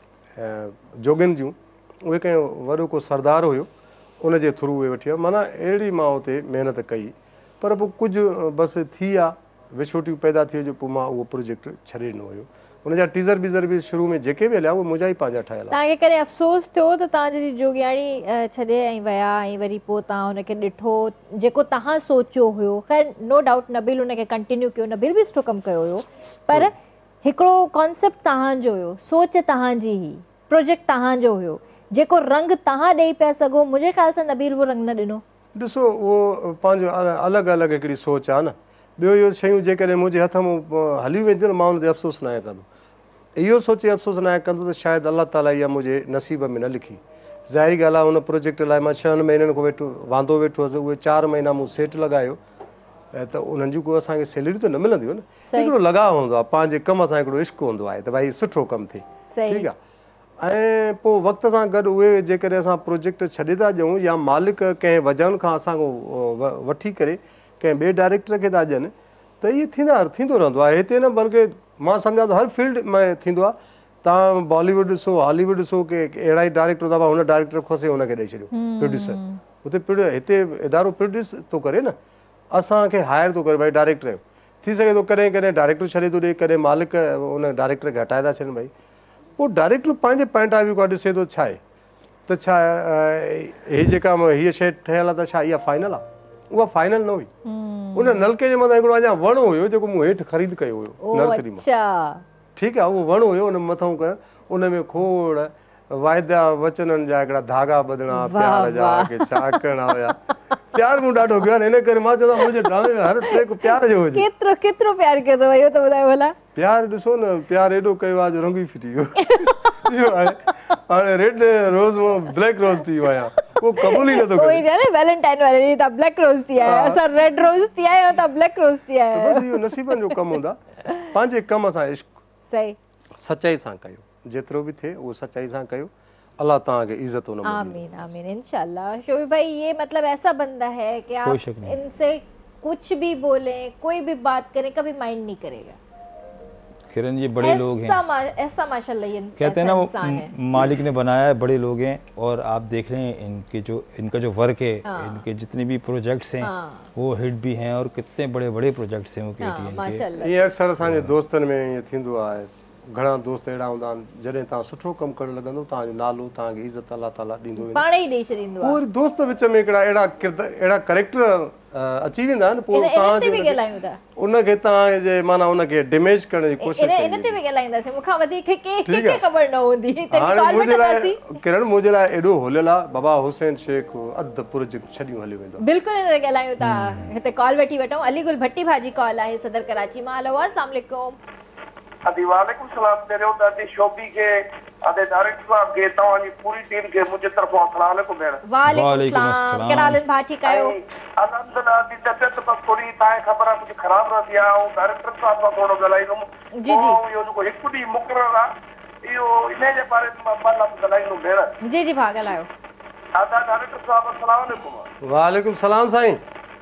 जोगियुनि जूं। उहे कंहिं वॾो को सरदार हुयो, उनजे थ्रू उहे वठी वियो। माना अहिड़ी मां हुते महिनत कई, पर पोइ कुझु बसि थी आहे, विछोटियूं पैदा थी वियूं, पोइ मां उहो प्रोजेक्ट छॾे ॾिनो हुयो। उनजा टीज़र बीज़र बि शुरू में जेके बि हलिया उहे मुंहिंजा ई पंहिंजा ठहियल आहे। तव्हांखे कॾहिं अफ़सोस थियो त तव्हां जॾहिं जोगियाणी छॾे ऐं विया ऐं वरी पोइ तव्हां हुनखे ॾिठो जेको तव्हां सोचियो हुयो? ख़ैर नो डाउट नबील हुनखे कंटिन्यू कयो, नबील बि सुठो कमु कयो हुयो, पर हिकिड़ो कॉन्सेप्ट तव्हांजो हुयो, सोच तव्हांजी हुई, प्रोजेक्ट तव्हांजो हुयो, जेको रंग तव्हां ॾेई पिया सघो। मुंहिंजे ख़्याल सां नबील उहो रंग न ॾिनो। ॾिसो उहो पंहिंजो अलॻि अलॻि हिकिड़ी सोच आहे न। ॿियो इहो शयूं जेकॾहिं मुंहिंजे हथ मां हली वेंदियूं न, मां हुन ते अफ़सोस न आहियां कंदो। इहो सोचे अफ़सोस न आहे कंदो त शायदि अलाह ताला इहा मुंहिंजे नसीब में न लिखी। ज़ाहिरी ॻाल्हि आहे, हुन प्रोजेक्ट लाइ मां छहनि महीननि खां वेठो वांदो वेठो हुअसि, उहे चारि महीना मूं सेट लॻायो ऐं त उन्हनि जी कोई असांखे सैलरी त न मिलंदियूं न, हिकिड़ो लॻाव हूंदो आहे, पंहिंजे कम सां हिकिड़ो इश्क़ु हूंदो आहे त भई सुठो कमु थिए, ठीकु आहे। ऐं पोइ वक़्त सां गॾु उहे जेकॾहिं असां प्रोजेक्ट छॾे था ॾियूं या मालिक कंहिं वजहनि खां असांखां वठी करे कंहिं ॿिए डायरेक्टर खे था ॾियनि त इहे थींदा थींदो रहंदो आहे हिते न, बल्कि मां सम्झां थो हर फील्ड में थींदो आहे। तव्हां बॉलीवुड ॾिसो, हॉलीवुड ॾिसो, की अहिड़ा ई डायरेक्टर अथव, हुन डायरेक्टर खोसे हुनखे ॾेई छॾियो प्रोड्यूसर, हुते प्रोड्यू हिते इदारो प्रोड्यूस थो करे न, असांखे हायर थो करे भई डायरेक्टर। थी सघे थो कॾहिं कॾहिं डायरेक्टर छॾे थो ॾिए, कॾहिं मालिक हुन डायरेक्टर खे हटाए था छॾनि भई। पोइ डायरेक्टर पंहिंजे पॉइंट ऑफ व्यू खां ॾिसे थो छा आहे त छा हीअ जेका हीअ शइ ठहियलु आहे त छा इहा फाइनल आहे? उहा फाइनल न हुई। उन नलके जे मथां हिकिड़ो अञा वण हुयो जेको मूं हेठि ख़रीद कयो हुयो नर्सरी मां, ठीकु आहे। उहो वण हुयो, उन मथां कर उन में खोड़ वाइदा वचननि जा हिकिड़ा धागा ॿधणा प्यार जा, की छा करणा हुया। प्यार मूं ॾाढो कयो आहे, हिन करे मां चवंदो मुंहिंजे ड्रामे में हर ट्रैक प्यार जो हुजे। केतिरो केतिरो प्यार कयो अथव इहो त ॿुधायो भला। प्यार ॾिसो न, प्यार एॾो कयो आहे जो रंग ई फिटी वियो। इहो आहे हाणे रेड रोज़ मां ब्लैक रोज़ थी वियो आहियां, उहो क़बूल ई नथो करे। कोई न वैलेंटाइन वारे ॾींहुं तव्हां ब्लैक रोज़ थी आया, असां रेड रोज़ थी आया आहियूं, तव्हां ब्लैक रोज़ थी आया आहियो। बसि इहो नसीबनि जो कमु हूंदा, पंहिंजे कम सां इश्क़ सही सचाई सां कयो, जेतिरो बि थिए उहो सचाई सां कयो। अल्लाह तव्हांखे इज़त उन में। आमीन आमीन इंशाल्लाह। शोभी भाई ये मतलब ऐसा बंदा है कि आप इनसे कुछ भी बोले, कोई भी बात करें, कभी माइंड नहीं करेगा। किरण जी बड़े लोग हैं, ऐसा ऐसा माशाल्लाह ये कहते हैं ना, वो मालिक ने बनाया है, बड़े लोग हैं। और आप देख रहे हैं इनके जो इनका जो वर्क है, इनके जितने भी प्रोजेक्ट्स हैं वो हिट भी हैं और कितने बड़े बड़े प्रोजेक्ट्स हैं वो केटीएन के। ये अक्सर असांजे दोस्तनि में ये थींदो आहे, घणा दोस्त अहिड़ा हूंदा आहिनि जॾहिं तव्हां सुठो कमु करणु लॻंदो तव्हांजो नालो तव्हांखे इज़त अलाह ताला ॾींदो वेंदो, पाण ई ॾेई छॾींदो आहे। पोइ दोस्त विच में हिकिड़ा अहिड़ा किरदार अहिड़ा कैरेक्टर अची वेंदा आहिनि, पोइ तव्हां उनखे तव्हांजे माना उनखे डैमेज करण जी कोशिशि कंदा इन ते बि ॻाल्हाईंदासीं, मूंखां वधीक कंहिंखे ख़बर न हूंदी। हाणे मुंहिंजे लाइ किरण मुंहिंजे लाइ एॾो हुलियल आहे, बाबा हुसैन शेख अधु प्रोजेक्ट छॾियो हली वेंदो। बिल्कुलु इन ते ॻाल्हायूं था, हिते कॉल वठी वठूं। अलीगुल भट्टी भाजी कॉल आहे सदर कराची मां। हलो अस्सलाम वालेकुम। अदी वालेकुम सलाम। तेरे दादी शोभी के अदे डायरेक्टर साहब के तवानी पूरी टीम के मुझे तरफों अस्सलाम वालेकुम भेण। वालेकुम सलाम। केडालन भाटी कयो? अल्हम्दुलिल्लाह दी तबियत बस थोड़ी ताए खबर मुझे खराब रह दिया और डायरेक्टर साहब का थोड़ो गलाइनो जी जी यो जो एक डी मुकररा यो इने जे बारे में मतलब गलाइनो भेण। जी जी भाग लायो। आदा डायरेक्टर साहब अस्सलाम वालेकुम। वालेकुम सलाम साईं।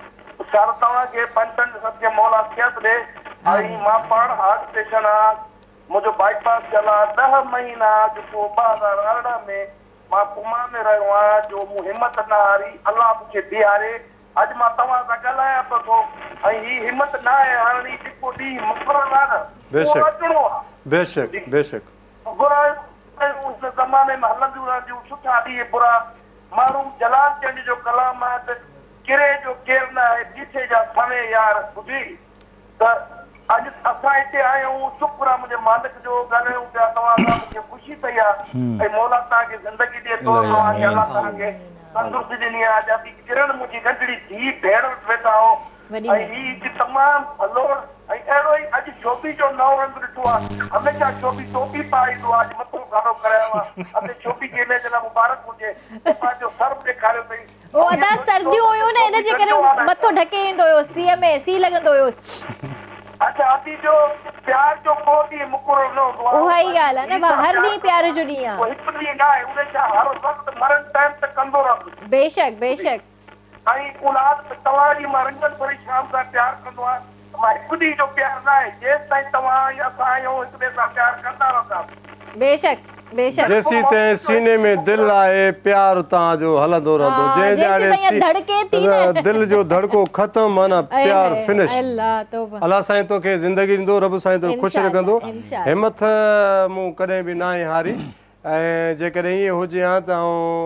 सर तवा के पंचन सत्य मौला खियत दे आई मां पाण हार्ट पेशेंट आ, मुझे बाईपास चला दह महीना जो बाजार अरड़ा में मां कुमा में रहो आ, जो मु हिम्मत न हारी अल्लाह मुझे बिहारे आज मां तवा सा गलाया तो तो आई ही हिम्मत ना है हानी जेको दी मुकरर आ बेशक बेशक बेशक बुरा उस जमाने में हलंदू जो सुठा दी बुरा मारू जलाल चंद जो कलाम है त किरे जो केर ना है पीछे जा समय यार बुझी त आज असां हिते आयूं, शुक्र आहे मुंहिंजे मालिक जो, ॻाल्हायूं पिया तव्हां सां, मूंखे ख़ुशी पई आहे ऐं मौला तव्हांखे ज़िंदगी ॾिए थो, तव्हांखे अलाह तव्हांखे तंदुरुस्ती ॾिनी आहे। आज़ादी किरण मुंहिंजी नंढड़ी धीउ भेण वेठा हो ऐं हीउ हिकु तमामु भलो ऐं अहिड़ो ई अॼु शोभी जो नओं रंग ॾिठो आहे। हमेशह शोभी टोपी पाईंदो आहे, अॼु मथो गानो करायो आहे, अॻे शोभी खे हिन जे लाइ मुबारक हुजे, पंहिंजो सर्फ ॾेखारियो अथई। ओ अदा सर्दियूं हुयूं न, इन जे करे मथो ढके ईंदो हुयो, सीअ में सी लॻंदो हुयोसि। अच्छा अभी जो प्यार जो कोई मुकुर न हुआ उहा ई ॻाल्हि आहे न, हर ॾींहुं प्यार जो ॾींहुं आहे। वो हिकु ॾींहुं न आहे, उन छा हर वक़्तु मरण टाइम तक कंदो रहंदो। बेशक बेशक। ऐं औलाद तव्हांजी मां रंगनि भरी शाम सां प्यार कंदो आहे, मां हिकु ॾींहुं जो प्यार न आहे, जेसि ताईं तव्हां या असां आहियूं हिक ॿिए सां प्यार कंदा रहंदासीं। बेशक बेशक। जेसी ते सीने में दिल आहे प्यार तव्हांजो हलंदो रहंदो, जंहिं ॼाणे दिल जो धड़को ख़तम माना प्यार फिनिश। अलाह साईं तोखे ज़िंदगी ॾींदो, रब साईं तो ख़ुशि रखंदो। हिमत मूं कॾहिं बि न आहे हारी, ऐं जेकॾहिं ईअं हुजे हा त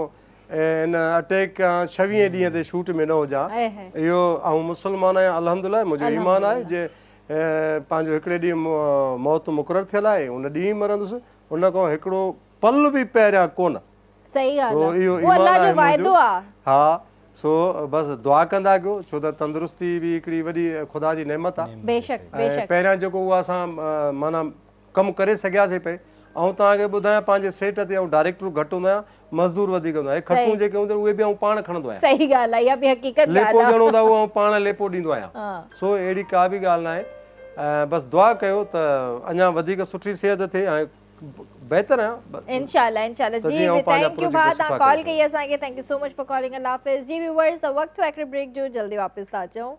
इन अटैक खां छवीह ॾींहं ते शूट में न हुजां। इहो ऐं मुस्लमान आहियां अल्हम्दुलिल्लाह, मुंहिंजो ईमान आहे जे पंहिंजो हिकिड़े ॾींहुं मौत मुक़ररु थियल आहे, उन ॾींहुं ई मरंदुसि, उन खां हिकिड़ो पल बि पहिरियां कोन। सही ॻाल्हि आहे, इहो ईमान आहे मुंहिंजो। हा सो बसि दुआ कंदा कयो, छो त तंदुरुस्ती बि हिकिड़ी वॾी ख़ुदा जी नेमत आहे। बेशक बेशक। पहिरियां जेको उहा असां माना कमु करे सघियासीं पे। ऐं तव्हांखे ॿुधायां पंहिंजे सेट ते ऐं डायरेक्टर घटि हूंदो आहियां, मज़दूर वधीक हूंदा आहिनि। खटूं जेके हूंदा आहिनि उहे बि आऊं पाण खणंदो आहियां। सही ॻाल्हि आहे, इहा बि हक़ीक़त लेपो ॾियणो हूंदा उहो पाण लेपो ॾींदो आहियां। सो अहिड़ी का बि ॻाल्हि न आहे। ऐं बसि दुआ कयो त अञा वधीक सुठी सिहत थिए ऐं बेहतर है इंशाल्लाह इंशाल्लाह। जी थैंक यू भाउ, तव्हां कॉल कई असांखे, thank you so much for calling. अल्लाह हाफ़िज़। जी व्यूअर्स, त वक़्तु हिकिड़े ब्रेक जो, जल्दी वापसि था अचूं।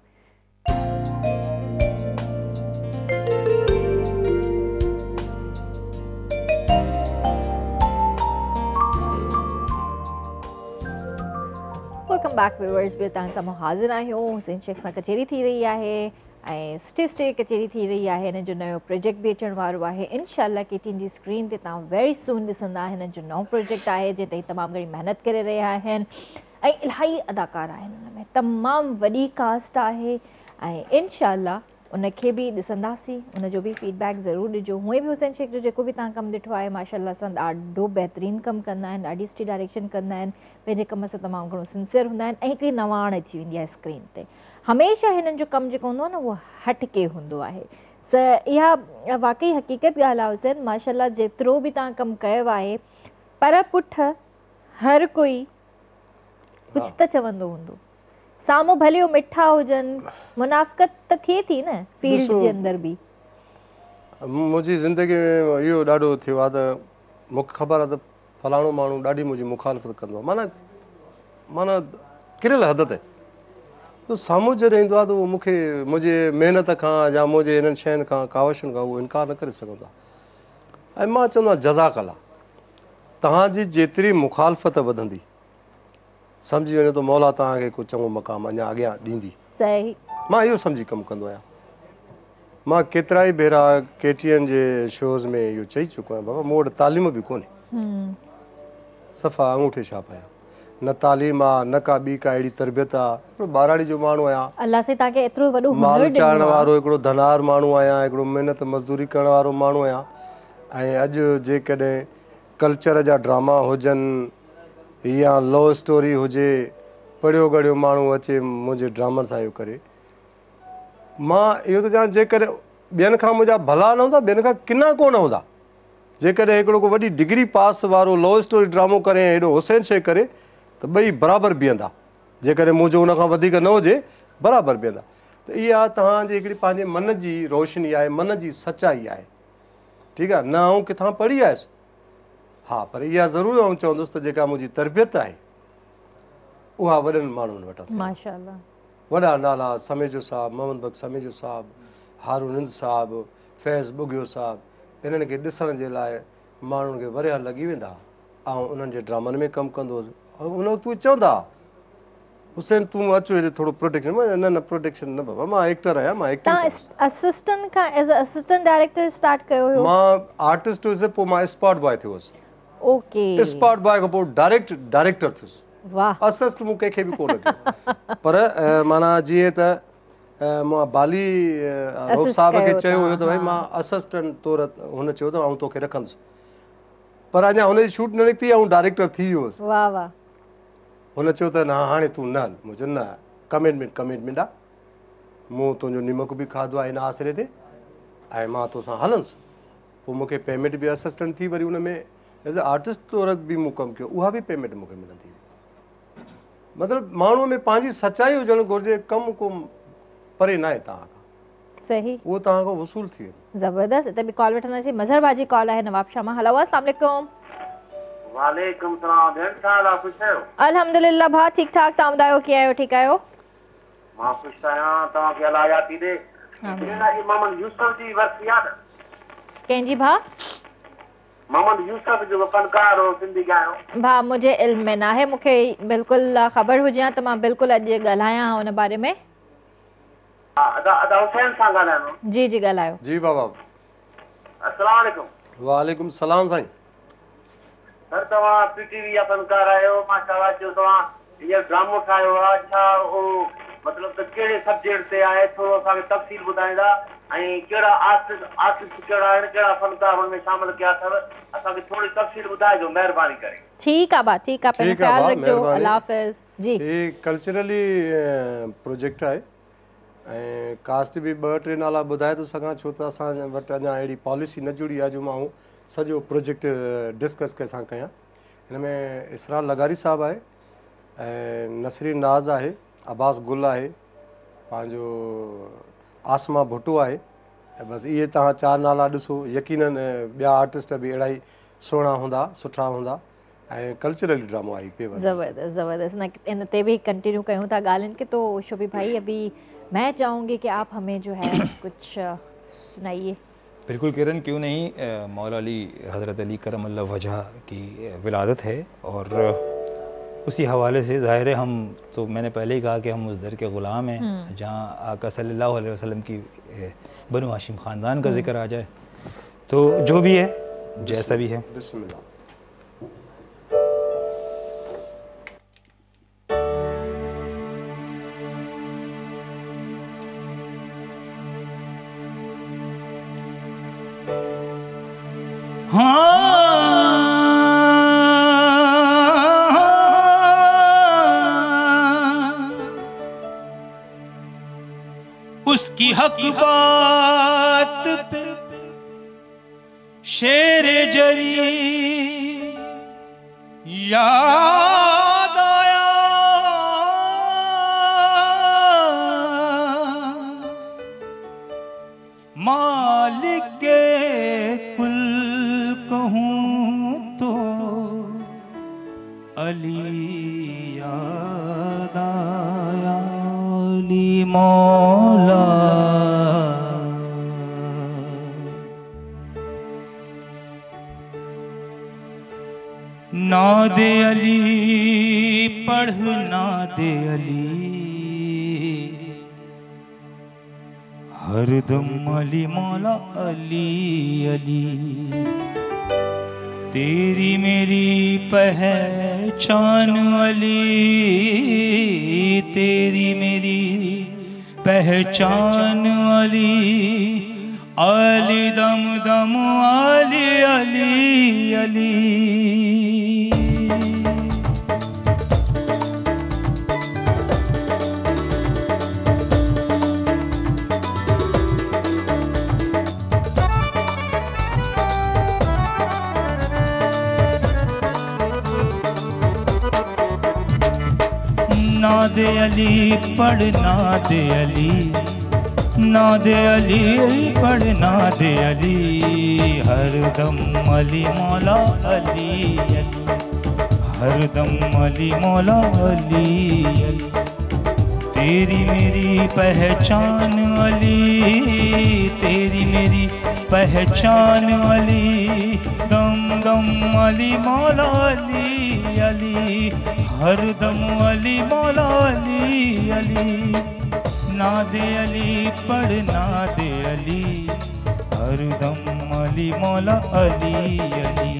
वेलकम बैक व्यूअर्स, बि तव्हां सां हाज़िर आहियूं। हुसैन शेख सां कचेरी थी रही आहे ऐं सुठी सुठी कचेरी थी रही आहे। हिन जो नयो प्रोजेक्ट बि अचण वारो आहे। इनशाला केटीन जी स्क्रीन ते तव्हां वेरी सून ॾिसंदा। हिन जो नओं प्रोजेक्ट आहे जंहिं ते तमामु घणी महिनत करे रहिया आहिनि ऐं इलाही अदाकार आहिनि। हुन में तमामु वॾी कास्ट आहे ऐं इनशाला उनखे बि ॾिसंदासीं, उनजो बि फीडबैक ज़रूरु ॾिजो। हूअं बि हुसैन शेख जो जेको बि तव्हां कमु ॾिठो आहे माशाल्लाह सां ॾाढो बहितरीनु कमु कंदा आहिनि, ॾाढी सुठी डायरेक्शन कंदा आहिनि, पंहिंजे कम सां तमामु घणो सिंसियर हूंदा आहिनि ऐं हिकिड़ी नवाण अची वेंदी आहे स्क्रीन ते। हमेशह हिननि जो कमु जेको हूंदो आहे न उहो हटके हूंदो आहे। त इहा वाक़ई हक़ीक़त ॻाल्हि आहे हुसैन, माशाल्लाह जेतिरो बि तव्हां कमु कयो आहे, पर पुठ हर कोई कुझु त चवंदो हूंदो। साम्हूं भले हो मिठा हुजनि, मुनाफ़क़त त थिए थी न फील्ड जे अंदरि बि। मुंहिंजी ज़िंदगी में इहो ॾाढो थियो आहे त मूंखे ख़बर आहे त फलाणो माण्हू ॾाढी मुंहिंजी मुखालफ़त कंदो आहे, माना माना किरियल हद ते। त साम्हूं जॾहिं ईंदो आहे त उहो मूंखे मुंहिंजे महिनत खां या मुंहिंजे हिननि शयुनि खां कावशनि खां उहो इनकार न करे सघंदो आहे। ऐं मां चवंदो आहियां जज़ाक अल्लाह, तव्हांजी जेतिरी मुखालफ़त वधंदी सम्झी वञो त मौला तव्हांखे को चङो मक़ाम अञा अॻियां ॾींदी। सही, मां इहो सम्झी कमु कंदो आहियां। मां केतिरा ई भेरा केटीएन जे शोज़ में इहो चई चुको आहियां, बाबा मूं वटि तालीम बि कोन्हे, सफ़ा अंगूठे छाप आहियां, न तालीम आहे न का ॿी का अहिड़ी तरबियत आहे। हिकिड़ो ॿाराड़ी जो माण्हू आहियां, अल्लाह से तव्हांखे एतिरो वॾो माल चाढ़ण वारो हिकिड़ो धनार माण्हू आहियां, हिकिड़ो महिनत मज़दूरी करण वारो माण्हू आहियां। ऐं अॼु जेकॾहिं कल्चर जा ड्रामा हुजनि या लव स्टोरी हुजे, पढ़ियो गढ़ियो माण्हू अचे मुंहिंजे ड्रामनि सां इहो करे, मां इहो त चवां जेकॾहिं ॿियनि खां मुंहिंजा भला न हूंदा, ॿियनि खां किना कोन हूंदा, जेकॾहिं हिकिड़ो को वॾी डिग्री पास वारो लव स्टोरी ड्रामो करे ऐं हेॾो हुसैन शेख करे त ॿई बराबरि बीहंदा। जेकॾहिं मुंहिंजो हुनखां वधीक न हुजे बराबरि बीहंदा। त इहा तव्हांजी हिकिड़ी पंहिंजे मन जी रोशनी आहे, मन जी सचाई आहे। ठीकु आहे न, आउं किथां पढ़ी आयुसि, हा, पर इहा ज़रूरु आउं चवंदुसि त जेका मुंहिंजी तरबियत आहे उहा वॾनि माण्हुनि वटि माशाल्लाह। वॾा नाला समेजो साहिबु, मोहम्मद बख़्श समेजो साहिबु, हारून हिंद साहिबु, फैज़ बुगियो साहिबु, इन्हनि खे ॾिसण जे लाइ माण्हुनि खे वरिया लॻी वेंदा। ऐं उन्हनि जे ड्रामनि में कमु कंदो हुउसि। ऐं उन वक़्तु उहे चवंदा हुसैन तूं अचो हेॾे थोरो प्रोटेक्शन, न न प्रोटेक्शन न बाबा, मां एक्टर आहियां, मां एक्टिंग। तव्हां असिस्टेंट खां as a assistant director start कयो हुयो? मां आर्टिस्ट हुयुसि, पोइ मां स्पॉट बॉय थियो हुउसि। ओके, स्पॉट बॉय खां पोइ डायरेक्ट डायरेक्टर थियुसि। वाह, असिस्ट मूं कंहिंखे बि कोन कयो, पर माना जीअं त मां बाली रोब साहिब खे चयो हुयो त भई मां असिस्टेंट तौर हुन चयो त आउं तोखे रखंदुसि, पर अञा हुनजी शूट न निकिती ऐं डायरेक्टर थी वियो हुउसि। वाह वाह। हुन चयो त न हाणे तूं न हल, मुंहिंजो न कमिटमेंट कमिटमेंट आहे, मूं तुंहिंजो निमक बि खाधो आहे हिन आसिरे ते ऐं मां तोसां हलंदुसि। पोइ मूंखे पेमेंट बि असिस्टेंट थी, वरी हुन में एज़ अ आर्टिस्ट तौर बि मूं कमु कयो, उहा बि पेमेंट मूंखे मिलंदी। मतिलबु माण्हूअ में पंहिंजी सचाई हुजणु घुरिजे, कमु को परे न आहे तव्हां खां, सही, उहो तव्हां खां वसूल थी वेंदो। ज़बरदस्त। हिते बि कॉल वठंदासीं। मज़हर भाजी कॉल आहे नवाब शाह मां। हलो, अस्सलाम वालेकुम। वालेकुम सलाम, भेण छा हाल आहे, ख़ुशि आहियो? अल्हम्दुलिल्लाह भाउ, ठीकु ठाक। तव्हां ॿुधायो कीअं आहियो? ठीकु आहियो? मां ख़ुशि आहियां, तव्हांखे अलाह यादि ॾे। मोहम्मद यूसुफ जी वर्सी यादि? कंहिंजी भाउ? मोहम्मद यूसुफ जो फनकार हो, सिंधी गायो। भाउ मुंहिंजे इल्म में न आहे, मूंखे बिल्कुलु ख़बर हुजे त मां बिल्कुलु अॼु ॻाल्हायां हुन बारे में। हा, अदा अदा हुसैन सां ॻाल्हायो? जी जी ॻाल्हायो। जी बाबा। अस्सलाम वालेकुम। वालेकुम सलाम साईं। सर तव्हां पीटीवी जा फनकार आहियो, माशाल्लाह, जो तव्हां हीअ ड्रामो ठाहियो आहे, छा उहो मतिलबु त कहिड़े सब्जेक्ट ते आहे, थोरो असांखे तफ़सील ॿुधाईंदा, ऐं कहिड़ा आर्टिस्ट आर्टिस्ट कहिड़ा आहिनि, कहिड़ा फनकार हुन में शामिल कया अथव, असांखे थोरी तफ़सील ॿुधाइजो महिरबानी करे। ठीकु आहे भाउ, ठीकु आहे, पंहिंजो ख़्यालु रखिजो। अल्लाह हाफ़िज़। जी, ही कल्चरली प्रोजेक्ट आहे ऐं कास्ट बि ॿ टे नाला ॿुधाए थो सघां छो त असां वटि अञा अहिड़ी पॉलिसी न जुड़ी आहे जो मां सॼो प्रोजेक्ट डिस्कस कंहिंसां कयां। हिन में इसरार लगारी साहबु आहे ऐं नसरीन नाज़ आहे, अब्बास गुल आहे, पंहिंजो आसमा भुट्टो आहे ऐं बसि इहे तव्हां चारि नाला ॾिसो। यकीनन ॿिया आर्टिस्ट बि अहिड़ा ई सुहिणा हूंदा, सुठा हूंदा ऐं कल्चरली ड्रामो आई पे। ज़बरदस्त ज़बरदस्त न इन ते भी कंटिन्यू कयूं था ॻाल्हियुनि के। तो शोभी भाई अभी मैं चाहूँगी कि आप हमें जो है कुछ सुनाइए। बिल्कुल किरण, क्यों नहीं। मौला अली हज़रत अली करम अल्लाह वजह की विलादत है और उसी हवाले से ज़ाहिर है हम तो मैंने पहले ही कहा कि हम उस दर के ग़ुलाम हैं जहाँ आका सल्लल्लाहु अलैहि वसल्लम की बनु हाशिम ख़ानदान का जिक्र आ जाए। तो जो भी है, जैसा भी है, उसकी हक बात पे शेरे जरी याद आया, मालिक के कुल कहूँ तो अली याद आया, अली मौला। नादे अली पढ़ नादे अली, हरदम अली मौला अली अली। तेरी मेरी पहचान अली, तेरी मेरी पहचान अली, अली दम दम अली अली अली। नादे अली पढ़ नादे अली, नादे अली पढ़ नादे अली, हरदम अली मौला अली अली, हरदम अली मौला अली अली। तेरी मेरी पहचान अली, तेरी मेरी पहचान अली, दम दम अली मौला अली अली, हरदम अली मौला अली अली। नादे अली पढ़ नादे अली, हरदम अली मौला अली अली।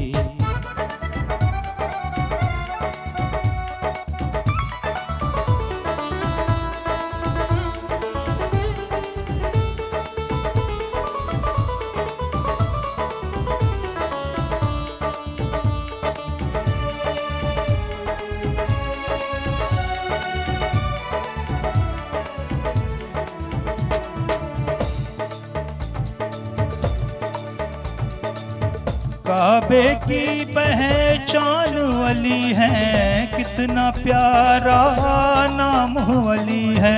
काबे की पहचान अली है, कितना प्यारा नाम अली है,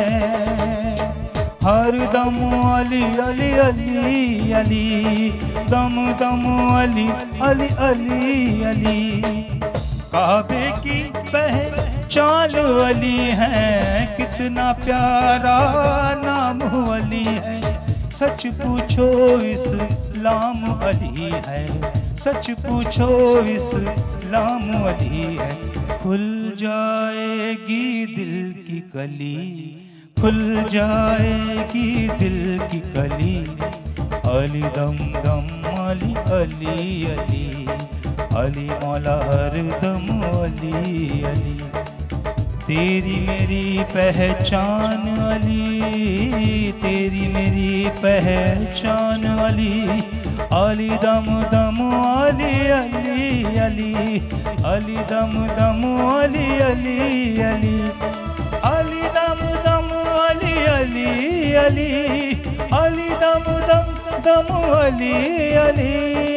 हर दम अली अली अली अली, दम दम अली अली अली अली। काबे की पहचान अली है, कितना प्यारा नाम अली है, सच पूछो इस्लाम अली है, सच पूछो इस्लाम अली है। खुल जाएगी दिल की कली, खुल जाएगी दिल की कली, अली दम दम अली अली अली, अली मौला हर दम अली अली। तेरी मेरी पहचान अली, तेरी मेरी पहचान अली, अली दम दम अली अली अली, अली दम दम अली अली अली, अली दम दम अली अली अली अली दम दम दम अली अली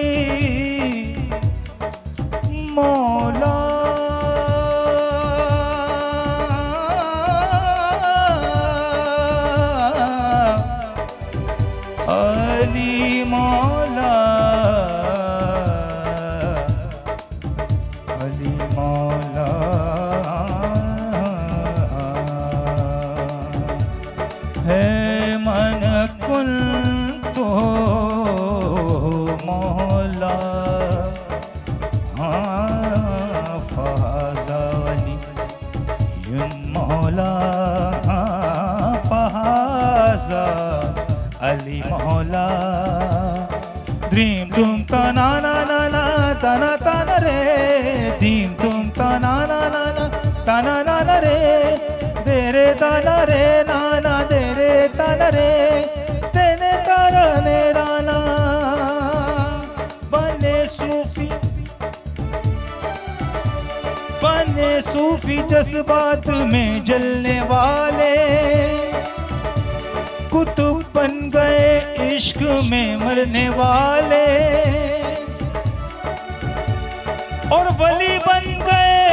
मौला अली मौला अली मौला है मन कुल तो मौला हाँ फहाजा अली युन मौला फहाजा अली मौला ध्रीम तुम तना ना ना ना तना तना रे धीम तुम तना ना ना ना तना ना ना रे दे रे तना रे ना ना दे रे तना रे तेने तारा ने राना बने सूफी बने सूफी जज्बात में जलने वाले कुतुब बन गए इश्क में मरने वाले और वली बन गए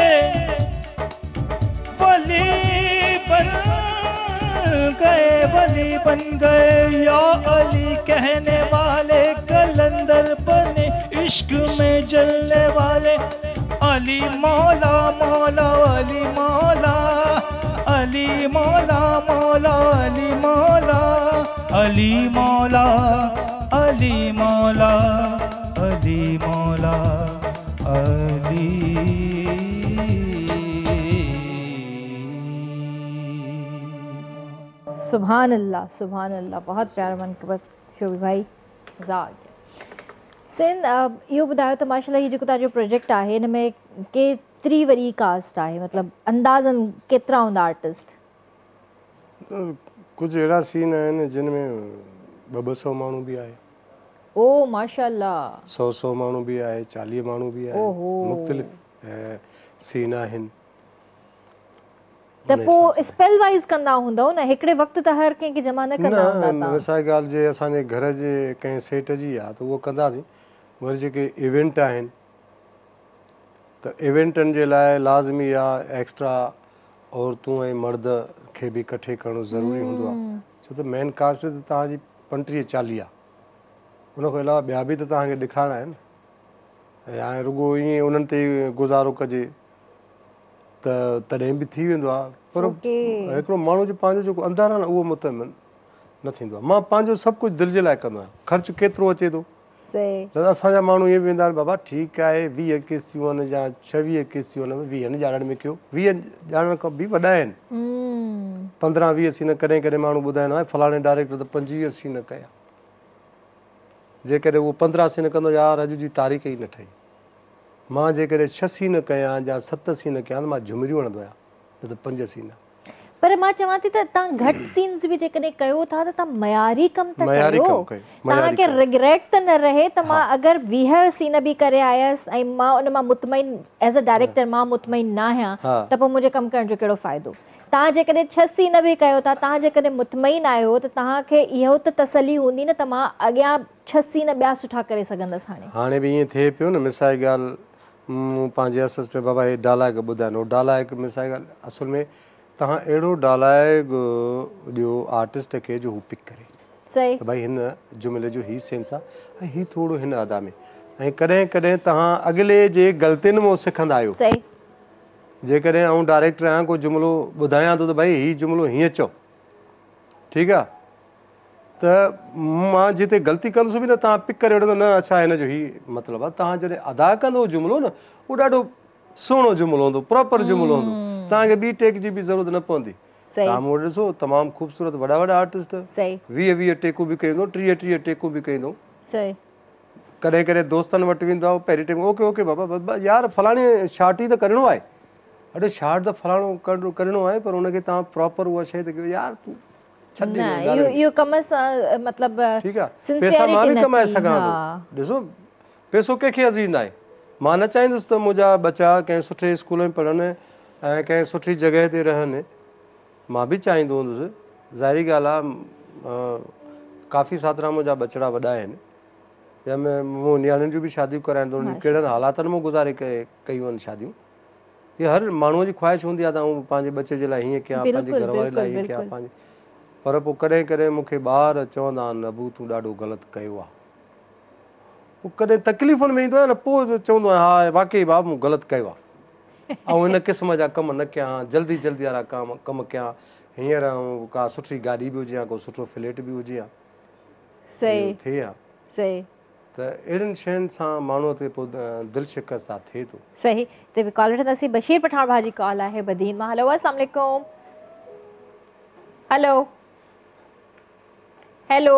वली बन गए वली बन गए या अली कहने वाले कलंदर बने इश्क में जलने वाले अली मौला मौला अली मौला अली मौला मौला अली मौला अली मौला अली मौला अली मौला अली सुभान अल्लाह सुभान अल्लाह बहुत प्यारा मनक़बत शोभी भाई मज़ा आ गया सेन इहो ॿुधायो त माशाल्लाह हीउ जेको तव्हांजो प्रोजेक्ट आहे हिन में केतिरी वरी कास्ट आहे मतिलबु अंदाज़न केतिरा हूंदा आर्टिस्ट कुछ अहिड़ा सीन आहिनि जिन में ॿ ॿ सौ माण्हू बि आहे ओ माशाल्लाह सौ सौ माण्हू बि आहे चालीह माण्हू बि आहे मुख़्तलिफ़ सीन आहिनि त पोइ स्पेल वाइज़ कंदा हूंदव न हिकिड़े वक़्तु त हर कंहिंखे जमा न कंदा हूंदा न मिसाल ॻाल्हि जे असांजे घर जे कंहिं सेट जी आहे त उहो कंदासीं वरी जेके इवेंट आहिनि त इवेंटनि जे लाइ लाज़मी आहे एक्स्ट्रा औरतूं ऐं मर्द खे बि इकठे करणो ज़रूरी हूंदो आहे छो त मेन कास्ट त तव्हांजी पंटीह चालीह आहे उन खां अलावा ॿिया बि त तव्हांखे ॾेखारणा आहिनि ऐं हाणे रुॻो ईअं उन्हनि ते गुज़ारो कजे त तॾहिं बि थी वेंदो आहे पर हिकिड़ो माण्हू जो पंहिंजो जेको अंदर आहे न उहो मुतमिन न थींदो आहे मां पंहिंजो सभु कुझु दिलि जे लाइ कंदो आहियां ख़र्चु केतिरो अचे थो दादा असांजा माण्हू ईअं वेंदा आहिनि बाबा ठीकु आहे वीह किश्तियूं आहिनि या छवीह किश्तियूं आहिनि वीहनि ॼाणनि में कयो वीह ॼाणनि खां बि वॾा आहिनि पंद्रहं वीह सीन कॾहिं कॾहिं माण्हू ॿुधाईंदो आहे फलाणे डायरेक्टर त पंजवीह सीन कया जेकॾहिं उहो पंद्रहं सीन कंदो यार अॼु जी तारीख़ ई न ठही मां जेकॾहिं छह सीन कयां या सत सीन कयां त मां झुमरियूं हणंदो आहियां न त पंज सीन पर मां चवां थी त तव्हां घटि सीन्स बि जेकॾहिं कयो था त तव्हां मयारी कमु त कयो तव्हांखे रिग्रेट त न रहे त मां अगरि वीह सीन बि करे आयसि ऐं मां उन मां मुतमइन एज़ अ डायरेक्टर मां मुतमइन न आहियां त पोइ मुंहिंजे कमु करण जो कहिड़ो फ़ाइदो तव्हां जेकॾहिं छह सीन बि कयो था तव्हां जेकॾहिं मुतमइन आहियो त तव्हांखे इहो त तसली हूंदी न त मां अॻियां छह सीन ॿिया सुठा करे सघंदसि हाणे हाणे बि ईअं थिए पियो न मिसाल ॻाल्हि मूं पंहिंजे असिस्टेंट बाबा हे डालाइक ॿुधाइनि डालाइक मिसाल ॻाल्हि असुल में तव्हां अहिड़ो डालाइक ॾियो आर्टिस्ट खे जो हू पिक करे सही त भई हिन जुमिले जो हीउ सेंस आहे ऐं हीउ थोरो हिन अदा में ऐं कॾहिं कॾहिं तव्हां अॻिले जे ग़लतियुनि मां सिखंदा आहियो जेकॾहिं आउं डायरेक्टर आहियां को जुमिलो ॿुधायां थो त भई हीउ जुमिलो हीअं चओ ठीकु आहे त मां जिते ग़लती कंदुसि बि न तव्हां पिक करे वठंदो न अच्छा हिन जो हीउ मतिलबु आहे तव्हां जॾहिं अदा कंदो जुमिलो न उहो ॾाढो सुहिणो जुमिलो हूंदो प्रॉपर जुमिलो हूंदो तव्हांखे ॿी टेक जी बि ज़रूरत न पवंदी तव्हां मूं वटि ॾिसो तमामु ख़ूबसूरत वॾा वॾा आर्टिस्ट वीह वीह टेकूं बि कईंदो टीह टीह टेकूं बि कईंदो कॾहिं कॾहिं दोस्तनि वटि वेंदो आहे पहिरीं टेक ओके ओके बाबा बाबा यार फलाणे शार्ट ई त करिणो आहे अड़े शार्ट त फलाणो करिणो आहे पर हुनखे तव्हां प्रॉपर उहा शइ त कयो यार तूं पैसा मां बि कमाए सघां थो ॾिसो पैसो कंहिंखे अज़ीज़ न आहे मां न चाहींदुसि त मुंहिंजा बचा कंहिं सुठे स्कूल में पढ़नि ऐं कंहिं सुठी जॻह ते रहनि मां बि चाहींदो हूंदुसि ज़ाहिरी ॻाल्हि आहे काफ़ी सातरा मुंहिंजा बचड़ा वॾा आहिनि जंहिंमें मूं नियाणियुनि जूं बि शादियूं कराइण थो कहिड़नि हालातनि में गुज़ारे कई कयूं आहिनि शादियूं। इहा हर माण्हूअ जी ख़्वाहिश हूंदी आहे त आउं पंहिंजे बचे जे लाइ हीअं कयां, पंहिंजे घर वारे लाइ हीअं कयां पंहिंजे, पर पोइ कॾहिं कॾहिं मूंखे ॿार चवंदा आहिनि अबू तूं ॾाढो ग़लति कयो आहे। पोइ कॾहिं तकलीफ़ुनि में ईंदो आहे न, पोइ चवंदो आहियां हा वाक़ई बाबा मूं ग़लति कयो आहे ऐं हिन क़िस्म जा कम न कयां, जल्दी जल्दी वारा कम कम कयां। हींअर ऐं का सुठी गाॾी बि हुजे या को सुठो फ्लैट बि हुजे हा सही थिए हा सही त अहिड़ियुनि शयुनि सां माण्हूअ ते पोइ दिलि शिकस्त आहे थिए थो। सही त बि कॉल वठंदासीं। बशीर पठान भाउ जी कॉल आहे बदीन मां। हलो अस्सलाम वालेकुम। हेलो हेलो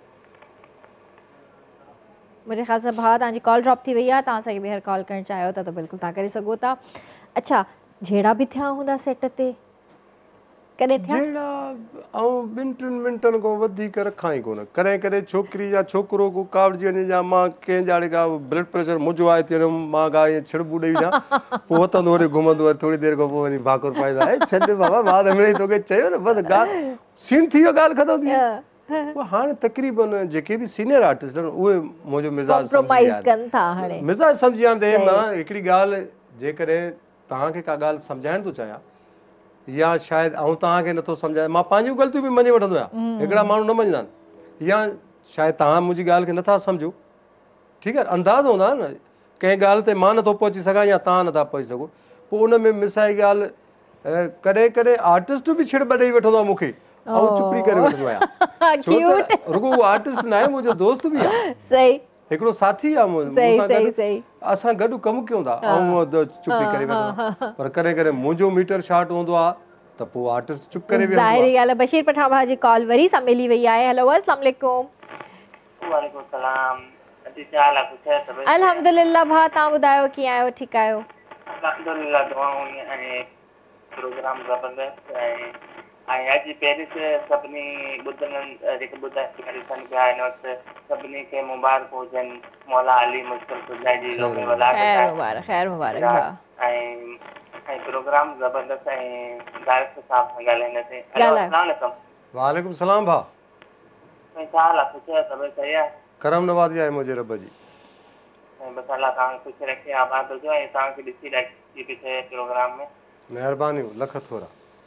मुझे ख़्याल सां भाउ तव्हांजी कॉल ड्रॉप थी वई आहे। तव्हां असांखे ॿीहर कॉल करणु चाहियो था त बिल्कुलु तव्हां करे सघो था। अच्छा जहिड़ा बि थिया हूंदा सेट ते कॾहिं थिया? जहिड़ा ऐं ॿिनि टिनि मिंटनि खां वधीक रखां ई कोन। कॾहिं कॾहिं छोकिरी या छोकिरो को कावड़जी वञे या मां कंहिं ॼाणे का ब्लड प्रेशर मुंहिंजो आहे त मां का ईअं छिड़बू ॾेई विझां, पोइ वतंदो वरी घुमंदो वरी थोरी देरि खां पोइ वरी भाकुर पाईंदो आहे छॾ बाबा मां त मिड़ेई तोखे चयो न बसि ॻाल्हि सीन थी वियो, ॻाल्हि ख़तमु थी वई। पोइ हाणे तक़रीबन जेके बि सीनियर आर्टिस्ट आहिनि उहे मुंहिंजो मिज़ाज सम्झी मिज़ाज सम्झी विया आहिनि। माना हिकिड़ी ॻाल्हि जेकॾहिं तव्हांखे का ॻाल्हि सम्झाइण थो चाहियां या शायदि ऐं तव्हांखे नथो सम्झाए, मां पंहिंजियूं ग़लतियूं बि मञी वठंदो आहियां, हिकिड़ा माण्हू न मञंदा आहिनि, या शायदि तव्हां मुंहिंजी ॻाल्हि खे नथा सम्झो, ठीकु आहे, अंदाज़ हूंदा न कंहिं ॻाल्हि ते मां नथो पहुची सघां या तव्हां नथा पहुची सघो, पोइ उन में मिसाई ॻाल्हि कॾहिं कॾहिं आर्टिस्ट बि छिड़ ॾेई वठंदो आहे मूंखे ऐं चुपड़ी करे वठंदो आहियां, छो त रुगो उहो आर्टिस्ट न आहे, मुंहिंजो दोस्त बि आहे, सही हिकिड़ो साथी आहे मूंसां गॾु, असां गॾु कमु कयूं था ऐं चुपड़ी करे वठंदो आहे, पर कॾहिं कॾहिं मुंहिंजो मीटर शॉर्ट हूंदो आहे त पोइ आर्टिस्ट चुप करे वेहंदो आहे। ज़ाहिरी ॻाल्हि आहे। बशीर पठान भाउ जी कॉल वरी सां मिली वई आहे। हेलो अस्सलाम वालेकुम। वालेकुम सलाम। अजी छा हाल आहे? कुझु है सब? अल्हम्दुलिल्लाह भाउ तव्हां ॿुधायो कीअं आहियो? ठीकु आहियो? अल्हम्दुलिल्लाह दुआऊं ऐं प्रोग्राम ज़बरदस्त ऐं ऐं अॼु पहिरीं त सभिनी ॿुधनि जेके ॿुधाए ॾिसनि पिया हिन वक़्तु सभिनी खे मुबारक हुजनि। मौला अली मुश्किल सुझाए जी लोमे वला ख़ैर मुबारक ख़ैर मुबारक भाउ। ऐं ऐं प्रोग्राम ज़बरदस्त ऐं डायरेक्टर साहब सां ॻाल्हाईंदा से। अस्सलाम वालेकुम। वालेकुम सलाम भाउ। ऐं छा हाल आहे? कुझु सभु सही आहे? करम नवाज़ी आहे मुंहिंजे रब जी। ऐं बसि अलाह तव्हां ख़ुशि रखे, आबाद हुजो ऐं तव्हांखे ॾिसी ॾाढी पई थिए प्रोग्राम में। महिरबानी लख थोरा।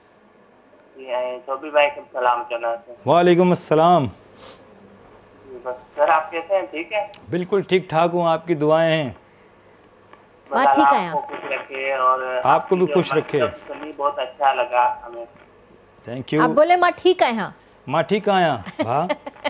ऐं चौबी भाई खे सलाम चवंदासीं। वालेकुम अस्सलाम। बस सर आप कैसे हैं? ठीक है? बिल्कुल ठीक ठाक हूँ, आपकी दुआएं हैं। मैं ठीक है। आपको खुश रखे और आपको भी खुश रखे। सुनी बहुत अच्छा लगा हमें। Thank U. आप बोले मां ठीक आहियां। मां ठीक आहियां भा।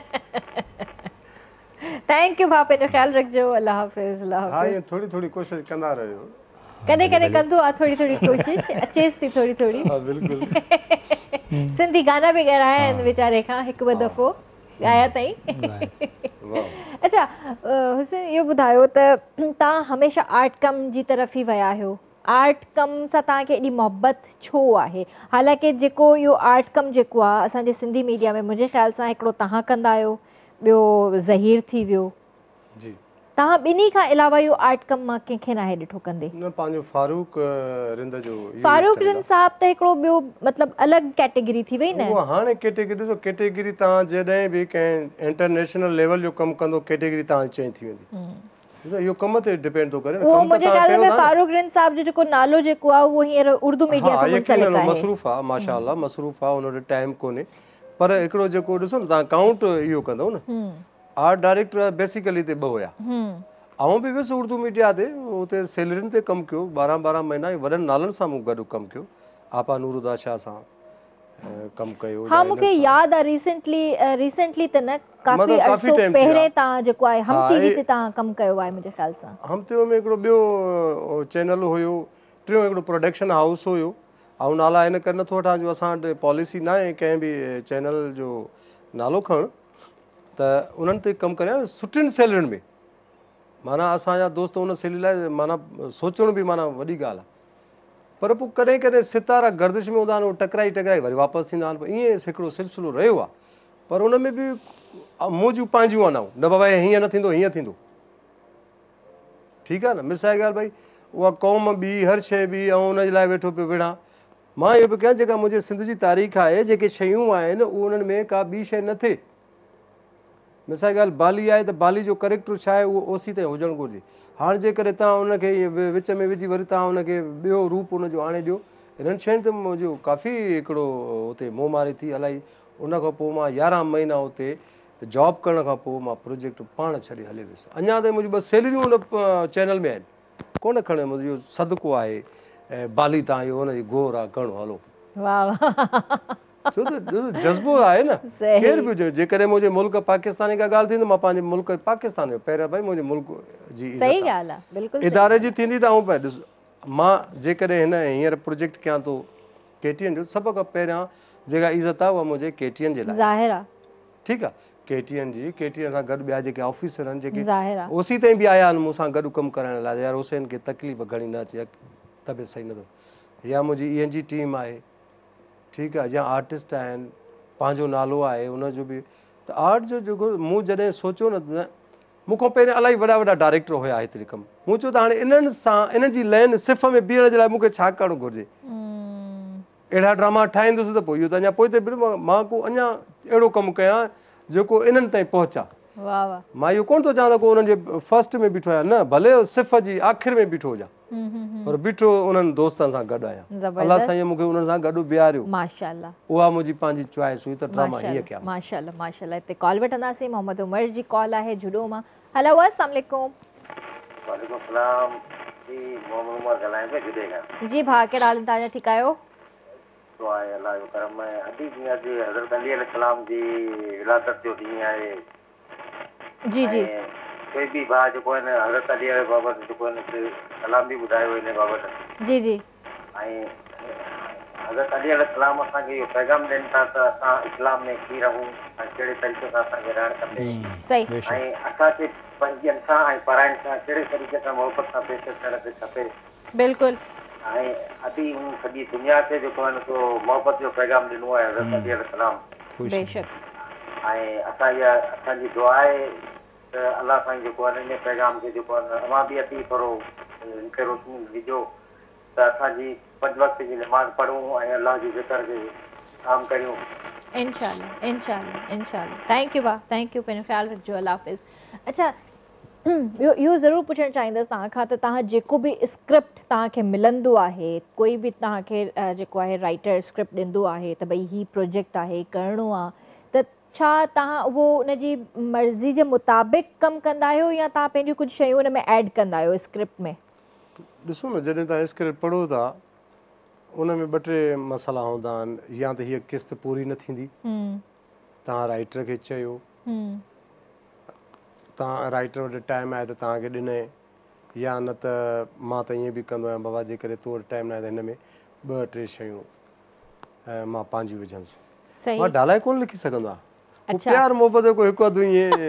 थैंक यू भाउ, पंहिंजो ख़्याल रखिजो। अल्लाह हाफ़िज़। अल्लाह हाफ़िज़। हाँ, ये थोड़ी थोड़ी कोशिश कंदा रहियो। कॾहिं कॾहिं कंदो आहे थोरी थोरी कोशिश, अचेसि थी थोरी थोरी। हाँ बिल्कुलु। सिंधी गाना बि ॻाइणा आहिनि वीचारे खां, हिकु ॿ दफ़ो ॻाया अथई। अच्छा हुसैन इहो ॿुधायो त तव्हां हमेशह आर्ट कम जी तरफ़ ई विया आहियो, आर्ट कम सां तव्हांखे एॾी मोहबत छो आहे? हालांकि जेको इहो आर्ट कम जेको आहे असांजे सिंधी मीडिया में मुंहिंजे ख़्याल सां हिकिड़ो तव्हां कंदा आहियो, ॿियो ज़हीर थी वियो, जी तव्हां ॿिन्ही खां अलावा इहो आर्ट कम मां कंहिंखे नाहे ॾिठो कंदे? न पंहिंजो फारूक रिंद जो फारूक रिंद साहब त हिकिड़ो ॿियो मतिलबु अलॻि कैटेगरी थी वई न। उहो हाणे कैटेगरी ॾिसो, कैटेगरी तव्हां जॾहिं बि कंहिं इंटरनेशनल लेवल जो कमु कंदो कैटेगरी तव्हां चेंज थी वेंदी। इहो कम ते डिपेंड थो करे न। उहो मुंहिंजे ख़्याल में फारूक रिंद साहब जो जेको नालो जेको आहे उहो हींअर उर्दू मीडिया सां मुंसलिक आहे। मसरूफ़ आहे माशाअल्लाह, मसरूफ़ आहे, हुन वटि टाइम कोन्हे, पर हिकिड़ो जेको ॾिसो न तव्हां काउंट इहो कंदो न, आर्ट डायरेक्टर बेसिकली ते ॿ हुया, आऊं बि वियुसि उर्दू मीडिया ते, उते सैलरियुनि ते कमु कयो, ॿारहं ॿारहं महीना वॾनि नालनि सां मूं गॾु कमु कयो, आपा नूरुदा शाह सां कमु कयो। हाँ, मूंखे यादि आहे रिसेंटली रिसेंटली त न काफ़ी अर्सो पहिरें तव्हां जेको आहे हम टीवी ते तव्हां कमु कयो आहे मुंहिंजे ख़्याल सां। हम टीवी में हिकिड़ो ॿियो चैनल हुयो, टियों हिकिड़ो प्रोडक्शन हाउस हुयो, ऐं नाला हिन करे नथो वठां जो असां वटि पॉलिसी न आहे कंहिं बि चैनल जो नालो खणणु, त उन्हनि ते कमु करियां सुठियुनि सैलरियुनि में, माना असांजा दोस्त उन सैलरी लाइ माना सोचणु बि माना वॾी ॻाल्हि आहे, पर पोइ कॾहिं कॾहिं सितारा गर्दिश में हूंदा आहिनि, उहो टकराई टकराई वरी वापसि थींदा आहिनि, ईअं हिकिड़ो सिलसिलो रहियो आहे, पर उन में बि मुंहिंजूं पंहिंजियूं आहिनि, न बाबा हीअं न थींदो हीअं थींदो, ठीकु आहे न, मिसाल ॻाल्हि भई उहा क़ौम ॿी हर शइ बि ऐं उनजे लाइ वेठो पियो विढ़ा, मां इहो बि कयां जेका मुंहिंजे सिंध जी तारीख़ आहे जेके शयूं आहिनि उहे उन्हनि में का ॿी शइ न थिए। मिसाल ॻाल्हि बाली आहे त बाली जो करेक्टर छा आहे उहो ओसी ताईं हुजणु घुरिजे। हाणे जेकॾहिं तव्हां उनखे विच में विझी वरी तव्हां उनखे ॿियो रूप उनजो आणे ॾियो, हिननि शयुनि ते मुंहिंजो काफ़ी हिकिड़ो हुते मोह मारी थी इलाही। उन खां पोइ मां यारहं महीना हुते जॉब करण खां पोइ मां प्रोजेक्ट पाण छॾे हले वियुसि। अञा ताईं मुंहिंजी ॿ सैलरियूं उन चैनल में आहिनि, कोन खणे मुंहिंजो सदको आहे ऐं बाली तव्हां इहो हुनजी गोर आहे घणो हलो। छो त जज़्बो आहे न, केर बि हुजे। जेकॾहिं मुंहिंजे मुल्क पाकिस्तानी का ॻाल्हि थींदी मां पंहिंजे मुल्क पाकिस्तान जो पहिरियों भाई मुंहिंजे मुल्क जी इज़त इदारे जी थींदी त आऊं पिया ॾिस। मां जेकॾहिं हिन हींअर प्रोजेक्ट कयां थो केटीएन जो, सभ खां पहिरियां जेका इज़त आहे उहा मुंहिंजे केटीएन जे लाइ ज़ाहिर आहे। ठीकु आहे, केटीएन जी केटीएन सां गॾु ॿिया जेके ऑफिसर आहिनि जेके ओसी ताईं बि आया आहिनि मूंसां गॾु कमु करण लाइ, यार हुसैन खे तकलीफ़ घणी न अचे, तबियत सही नथो, या मुंहिंजी ई एन जी टीम आहे, ठीकु आहे, या आर्टिस्ट आहिनि, पंहिंजो नालो आहे उनजो बि। त आर्ट जो जेको मूं जॾहिं सोचियो न, मूंखां पहिरियों इलाही वॾा वॾा डायरेक्टर हुया हेतिरी कमु, मूं चयो त हाणे इन्हनि सां इन्हनि जी लाइन सिफ़ में बीहण जे लाइ मूंखे छा करणु घुरिजे। अहिड़ा ड्रामा ठाहींदुसि त पोइ इहो त अञा पोइ ते मां को अञा अहिड़ो कमु कयां जेको इन्हनि ताईं पहुचा। मां इहो कोन थो चाहियां त को उन्हनि जे फस्ट में बीठो आहियां, न, भले सिफ़ जी आख़िर में बीठो हुजां, पर बीठो उन्हनि दोस्तनि सां गॾु आहियां। अलाह साईं मूंखे उन्हनि सां गॾु बीहारियो, माशाअल्लाह। उहा मुंहिंजी पंहिंजी चॉइस हुई त ड्रामा हीअं कयां। माशाअल्लाह माशाअल्लाह। हिते कॉल वठंदासीं, मोहम्मद उमर जी कॉल आहे जुडो मां। हेलो अस्सलाम वालेकुम। वालेकुम सलाम जी, मोहम्मद उमर ॻाल्हायां पियो जुडे खां। जी भाउ, कहिड़ा हाल तव्हांजा? ठीकु आहियो? तो आहे अलाह जो करम आहे। अॼु जीअं अॼु हज़रत अली अलैहिस्सलाम जी विलादत जो ॾींहुं आहे। जी जी। कोई बि भाउ जेको आहे न हज़रत अली बाबति जेको आहे न सलाम बि ॿुधायो हिन बाबति। जी जी। ऐं हज़रत अली अलैहिस्सलाम असांखे इहो पैगाम ॾियनि था त असां इस्लाम में कीअं रहूं ऐं कहिड़े तरीक़े सां असांखे रहणु खपे। सही। ऐं असांखे पंहिंजनि सां ऐं पराइनि सां कहिड़े तरीक़े सां मोहबत सां पेश थियणु खपे। बिल्कुलु। ऐं अॼु उन सॼी दुनिया खे जेको आहे न सो मोहबत जो पैगाम ॾिनो आहे हज़रत अली अलैहिस्सलाम। बेशक। ऐं असां इहा असांजी दुआ आहे त अलाह साईं जेको आहे इन पैगाम खे जेको आहे न अवां बि अती थोरो हिन खे रोशनी ॾिजो त असांजी पंज वक़्त जी नमाज़ पढ़ूं ऐं अलाह जी ज़िक्र खे आम करियूं। इंशाअल्लाह इंशाअल्लाह इंशाअल्लाह। थैंक यू भाउ, थैंक यू, पंहिंजो ख़्यालु रखिजो। अल्लाह हाफ़िज़। अच्छा, इहो इहो ज़रूरु पुछणु चाहींदसि तव्हां खां त तव्हां जेको बि स्क्रिप्ट तव्हांखे मिलंदो आहे, कोई बि तव्हांखे जेको आहे राइटर स्क्रिप्ट ॾींदो आहे त भई हीउ प्रोजेक्ट आहे करिणो आहे, त छा तव्हां उहो उनजी मर्ज़ी जे मुताबिक़ कमु कंदा आहियो या तव्हां पंहिंजूं कुझु शयूं हुन में ऐड कंदा आहियो स्क्रिप्ट में? ॾिसो न, जॾहिं तव्हां स्क्रिप्ट पढ़ो था उन में ॿ टे मसाला हूंदा आहिनि, या त हीअ किस्त पूरी न थींदी, तव्हां राइटर खे चयो, तव्हां राइटर वटि टाइम आहे त तव्हांखे ॾिनई, या न त मां त ईअं बि कंदो आहियां बाबा जेकॾहिं तो वटि टाइम न आहे त हिन में ॿ टे शयूं ऐं मां पंहिंजी विझंदुसि। मां ढालाए कोन लिखी सघंदो आहियां। प्यार मोहब्बत जो हिकु अधु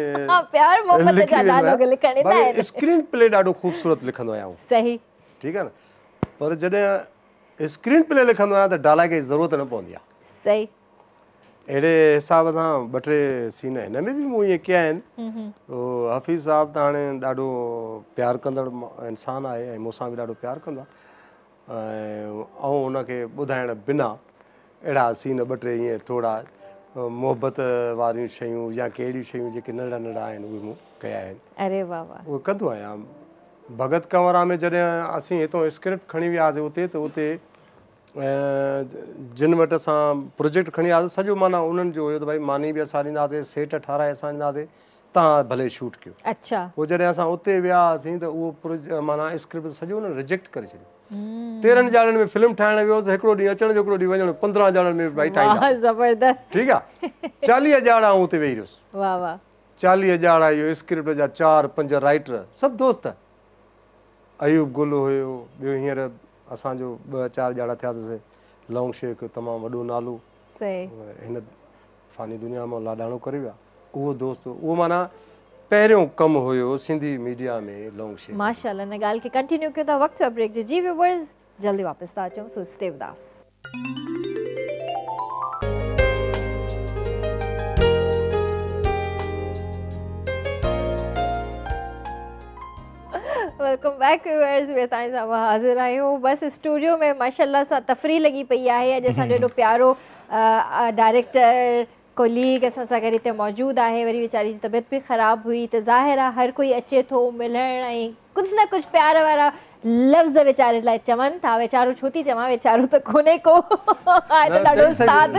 ईअं स्क्रीन प्ले ॾाढो ख़ूबसूरत लिखंदो आहियां। सही, ठीकु आहे न, पर जॾहिं स्क्रीन प्ले लिखंदो आहियां त ढालाई खे ज़रूरत न पवंदी आहे। सही। अहिड़े हिसाब सां ॿ टे सीन हिन में बि मूं ईअं कया आहिनि। हफ़ीज़ साहिबु त हाणे ॾाढो प्यारु कंदड़ इंसानु आहे ऐं मूंसां बि ॾाढो प्यारु कंदो आहे, ऐं उनखे ॿुधाइण बिना अहिड़ा सीन ॿ टे ईअं थोरा मोहबत वारियूं शयूं या कहिड़ियूं शयूं जेके नंढा नंढा आहिनि उहे मूं कया आहिनि। अरे वाह वाह। उहे कंदो आहियां। भगत कंवरा में जॾहिं असीं हितां स्क्रिप्ट खणी वियासीं उते त उते जिन वटि असां प्रोजेक्ट खणी वियासीं सॼो माना उन्हनि जो हुयो त भई मानी बि असां ॾींदासीं, सेट ठाराए असां ॾींदासीं, तव्हां भले शूट कयो। अच्छा। पोइ जॾहिं असां उते वियासीं त उहो प्रोजे माना स्क्रिप्ट सॼो उन्हनि रिजेक्ट करे छॾियो। तेरहनि ॼणनि में फिल्म ठाहिण वियोसीं, हिकिड़ो ॾींहुं अचण जो हिकिड़ो ॾींहुं वञणु, पंद्रहं ॼणनि में भई ठाहींदा। ज़बरदस्त। ठीकु आहे, चालीह ॼाणा आऊं उते वेही रहियुसि। वाह वाह। चालीह ॼाणा इहो स्क्रिप्ट जा चारि पंज राइटर सभु दोस्त। अयूब गुल हुयो, ॿियो हींअर असांजो ॿ चारि ॼणा थियासीं, लौंग शेख तमामु वॾो नालो, हिन फ़ानी दुनिया मां लाॾाणो करे विया, उहो दोस्त। उहो माना पहिरियों कमु हुयो सिंधी मीडिया में लौंग शेख। माशाअल्लाह, हिन ॻाल्हि खे कंटिन्यू कयो था। वक़्तु ब्रेक जो। जी व्यूअर्स, जल्दी वापसि था अचूं, so stay with us. Welcome back viewers. वे ताईं सां हाज़िर आहियूं बस स्टूडियो में माशाल्लाह सां तफ़री लगी पई आहे। अॼु असांजो एॾो प्यारो डायरेक्टर कोलीग असां सां गॾु हिते मौजूदु आहे। वरी वीचारी जी तबियत बि ख़राबु हुई त ज़ाहिर आहे हर कोई अचे थो मिलण ऐं कुझु न कुझु प्यार वारा लफ़्ज़ वीचारे लाइ चवनि था। वीचारो छो थी चवां, वीचारो त कोन्हे को आहे त ॾाढो उस्ताद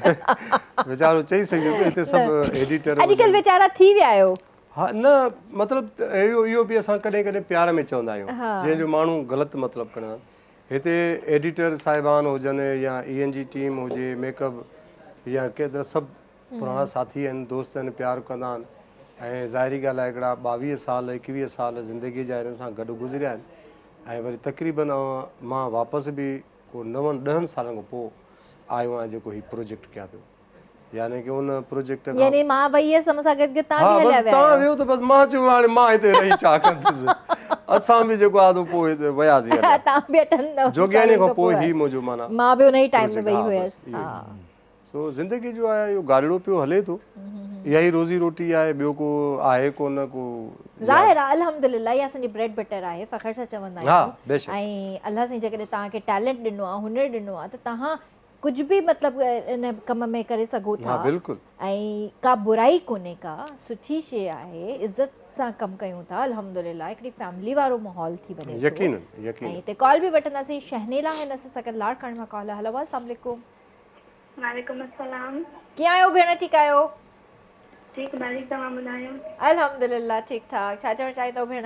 वीचारो चई सघियो हिते सभु एडिटर अॼुकल्ह वीचारा थी विया आहियो। हा न मतिलबु इहो इहो बि असां कॾहिं कॾहिं प्यार में चवंदा आहियूं जंहिंजो माण्हू ग़लति मतिलबु खणनि। हिते एडिटर साहिबान हुजनि या ई एन जी टीम हुजे मेकअप या केतिरा सभु पुराणा साथी आहिनि दोस्त आहिनि प्यारु कंदा आहिनि ऐं ज़ाहिरी ॻाल्हि आहे हिकिड़ा ॿावीह साल एकवीह साल ज़िंदगीअ जा हिन सां गॾु गुज़रिया आहिनि ऐं वरी तक़रीबन मां वापसि बि को नवनि ॾहनि सालनि खां पोइ आयो आहियां जेको हीउ प्रोजेक्ट कयां पियो। यानी कि उन प्रोजेक्ट खां यानी मां वई हुयसि मूंसां गॾु गॾु तव्हां बि हलिया विया तव्हां वियो त बसि मां चयो हाणे मां हिते रही छा कंदुसि। असां बि जेको आहे पोइ हिते वियासीं तव्हां बि अठनि जोगियाणी खां पोइ ही मुंहिंजो माना मां बि उन ई टाइम में वई हुयसि। सो ज़िंदगी जो आहे इहो गाड़ियो पियो हले थो। इहा ई रोज़ी रोटी आहे ॿियो को आहे कोन को ज़ाहिर आहे अल्हम्दुलिल्लाह इहा असांजी ब्रेड बटर आहे फ़ख़्र सां चवंदा आहियूं। ऐं अलाह साईं जेकॾहिं तव्हांखे टैलेंट ॾिनो आहे हुनर ॾिनो आहे त तव्हां कुझु बि मतिलबु इन कम में करे सघो था। बिल्कुलु ऐं का बुराई कोन्हे का सुठी शइ आहे इज़त सां कमु कयूं था अल्हम्दुलिल्लाह हिकिड़ी फैमिली वारो माहौल थी वञे यकीन यकीन। ऐं हिते कॉल बि वठंदासीं। शहनीला हिन असां सां गॾु लाड़ करण मां कॉल आहे। हलो अस्सलाम वालेकुम। वालेकुम अस्सलाम। कीअं आहियो भेण? ठीकु आहियो? ठीकु भाॼी तव्हां ॿुधायो? अल्हम्दुलिल्लाह ठीकु ठाक। छा चवणु चाहींदव भेण?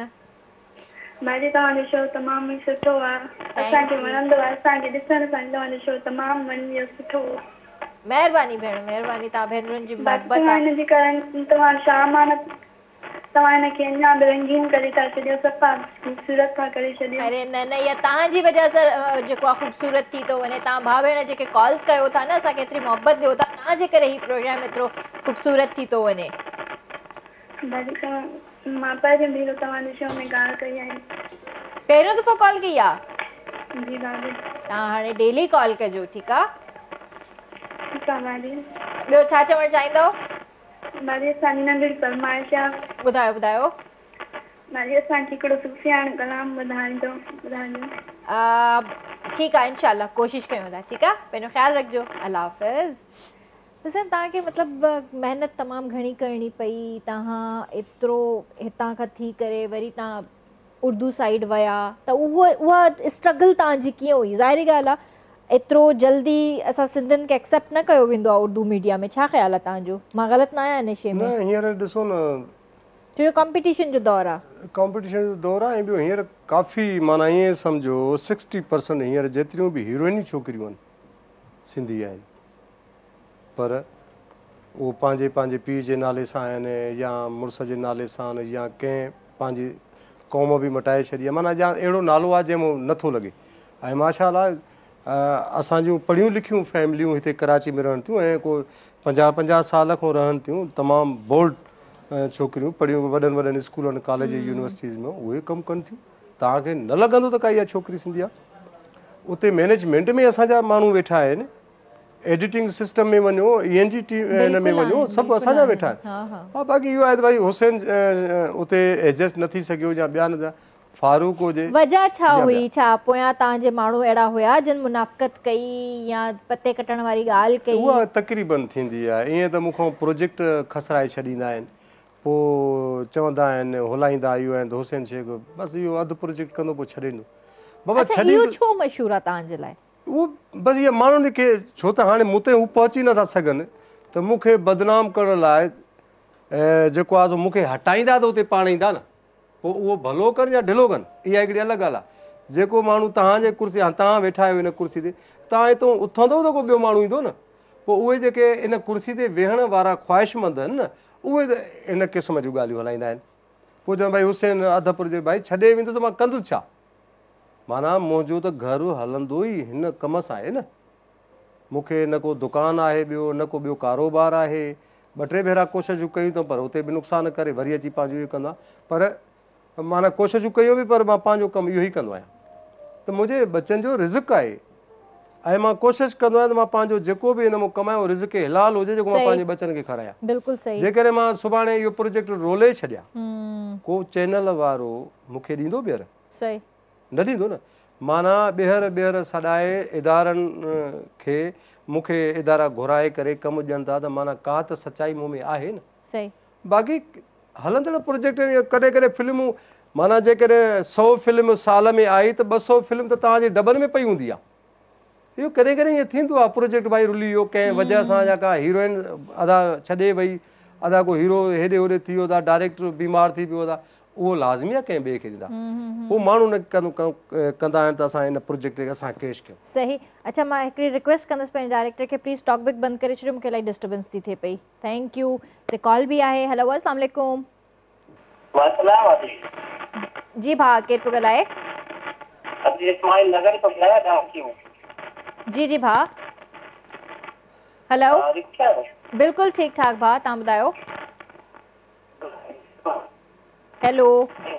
भाॼी तव्हांजो शो तमामु ई सुठो आहे असांखे वणंदो आहे असांखे ॾिसण सां तव्हांजो शो तमामु वणी सुठो। महिरबानी भेण महिरबानी। तव्हां भेनरुनि जी मोहबत आहे हिनजे कारण तव्हां छा माना तव्हां हिनखे अञा बि रंगीन करे था छॾियो सफ़ा ख़ूबसूरत था करे छॾियो। अरे न न इहा तव्हांजी वजह सां जेको आहे ख़ूबसूरत थी थो वञे। तव्हां भाउ भेण जेके कॉल्स कयो था न असांखे एतिरी मोहबत ॾियो था तव्हांजे करे हीउ प्रोग्राम एतिरो ख़ूबसूरत थी थो वञे। भाॼी तव्हां मां पहिरियों भेरो तव्हांजे शो में ॻाल्हि कई आहे। पहिरियों दफ़ो कॉल कई आहे? जी भाॼी। तव्हां हाणे डेली कॉल कजो ठीकु आहे? ठीकु आहे भाॼी। ॿियो छा चवणु चाहींदव? भाॼी असांजी नंढड़ी फरमाइश आहे। ॿुधायो ॿुधायो। भाॼी असांखे हिकिड़ो सुफ़ियान कलाम ॿुधाईंदो ॿुधाइजो। ठीकु आहे इनशाला कोशिशि कयूं था। ठीकु आहे पंहिंजो ख़्यालु रखिजो। अल्लाह हाफ़िज़। ॾिसनि तव्हांखे मतिलबु महिनत तमामु घणी करणी पई। तव्हां एतिरो हितां खां थी करे वरी तव्हां उर्दू साइड विया त उहा उहा स्ट्रगल तव्हांजी कीअं हुई? ज़ाहिरी ॻाल्हि आहे एतिरो जल्दी असां सिंधियुनि खे एक्सेप्ट न कयो वेंदो आहे उर्दू मीडिया में। छा ख़्यालु आहे तव्हांजो? मां ग़लति न आहियां हिन शइ में? न हींअर ॾिसो न छो कॉम्पिटिशन जो दौरु आहे। कॉम्पिटिशन जो दौरु आहे ऐं ॿियो हींअर काफ़ी माना ईअं सम्झो सिक्सटी परसेंट हींअर जेतिरियूं बि हीरोइनी छोकिरियूं आहिनि सिंधी आहिनि पर उहो पंहिंजे पंहिंजे पीउ जे नाले सां आहिनि या मुड़ुस जे नाले सां आहिनि या कंहिं पंहिंजी क़ौम बि मटाए छॾी आहे माना या अहिड़ो नालो आहे जंहिंमें नथो लॻे। ऐं माशाअल्लाह असांजूं पढ़ियूं लिखियूं फैमिलियूं हिते कराची में रहनि थियूं ऐं को पंजाह पंजाह साल खां रहनि थियूं तमामु बोल्ड छोकिरियूं पढ़ियूं वॾनि वॾनि स्कूलनि कॉलेज यूनिवर्सिटीज़ में उहे कमु कनि थियूं। तव्हांखे न लॻंदो त का इहा छोकिरी सिंधी आहे। उते मैनेजमेंट में असांजा माण्हू वेठा आहिनि एडिटिंग सिस्टम में वञो ई एन जी टी हिन में वञो सभु असांजा वेठा आहिनि। हा बाक़ी इहो आहे त भई हुसैन उते एडजस्ट न थी सघियो या ॿिया न फारूक हुजे। वजह छा हुई? छा पोयां तव्हांजे माण्हू अहिड़ा हुया जिन मुनाफ़क़त कई या पते कटण वारी ॻाल्हि कई? उहा तक़रीबन थींदी आहे। ईअं त मूंखां प्रोजेक्ट खसराए छॾींदा आहिनि पोइ चवंदा आहिनि हुलाईंदा आहियूं आहिनि त हुसैन शेख बसि इहो अधु प्रोजेक्ट कंदो पोइ छॾे ॾींदो बाबा छॾींदो। छो मशहूरु आहे तव्हांजे लाइ? उहो बसि इहा माण्हुनि खे छो त हाणे मूं ते हू पहुची नथा सघनि त मूंखे बदनाम करण लाइ जेको आहे मूंखे हटाईंदा त उते पाण ईंदा न पोइ उहो भलो कनि या ढिलो कनि इहा हिकिड़ी अलॻि ॻाल्हि आहे। जेको माण्हू तव्हांजे कुर्सी हाणे तव्हां वेठा आहियो हिन कुर्सी ते तव्हां हितां उथंदो त को ॿियो माण्हू ईंदो न पोइ उहे जेके इन कुर्सी ते वेहण वारा ख़्वाहिशमंद आहिनि न उहे त इन क़िस्म जूं ॻाल्हियूं हलाईंदा आहिनि। पोइ चवनि भई हुसैन अधु प्रोजेक्ट भाई छॾे वेंदो त मां कंदुसि छा? माना मुंहिंजो त घरु हलंदो ई हिन कम सां आहे न। मूंखे न को दुकानु आहे ॿियो न को ॿियो कारोबारु आहे। ॿ टे भेरा कोशिशूं कयूं अथऊं पर उते बि नुक़सानु करे वरी अची पंहिंजो इहो कंदो आहे पर माना कोशिशूं कयूं बि पर मां पंहिंजो कमु इहो ई कंदो आहियां त मुंहिंजे बचनि जो रिज़्क़ आहे ऐं मां कोशिशि कंदो आहियां त मां पंहिंजो जेको बि हिन मां कमायो रिज़्क़ हिलाल हुजे जेको मां पंहिंजे बचनि खे खारायां। बिल्कुलु सही। जेकॾहिं मां सुभाणे इहो प्रोजेक्ट रोले छॾियां को चैनल वारो मूंखे ॾींदो ॿीहर सही न ॾींदो न। माना ॿीहर ॿीहर सॾाए इदारनि खे मूंखे इदारा घुराए करे कमु ॾियनि था त माना का त सचाई मूं में आहे न। सही बाक़ी हलंदड़ प्रोजेक्ट में कॾहिं कॾहिं फिल्मूं माना जेकॾहिं सौ फिल्म साल में आई त ॿ सौ फिल्म त तव्हांजे डबल में पई हूंदी आहे। इहो कॾहिं कॾहिं ईअं थींदो आहे प्रोजेक्ट भाई रुली वियो कंहिं वजह सां या का हीरोइन अदा छॾे वई, अदा को हीरो हेॾे होॾे थी वियो था, डायरेक्टर बीमार थी पियो था, उहो लाज़मी आहे कंहिं ॿिए खे ॾींदा। पोइ माण्हू न कंदा आहिनि त असां हिन प्रोजेक्ट खे असां कैश कयूं। सही। अच्छा मां हिकिड़ी रिक्वेस्ट कंदसि पंहिंजे डायरेक्टर खे प्लीज़ टॉक बैक बंदि करे छॾियो, मूंखे इलाही डिस्टर्बेंस थी थिए पई। Thank U. ते कॉल बि आहे। हेलो अस्सलाम वालेकुम। जी भाउ केरु पियो ॻाल्हाए? जी जी भाउ। हेलो बिल्कुलु ठीकु ठाक भाउ, तव्हां ॿुधायो? हेलो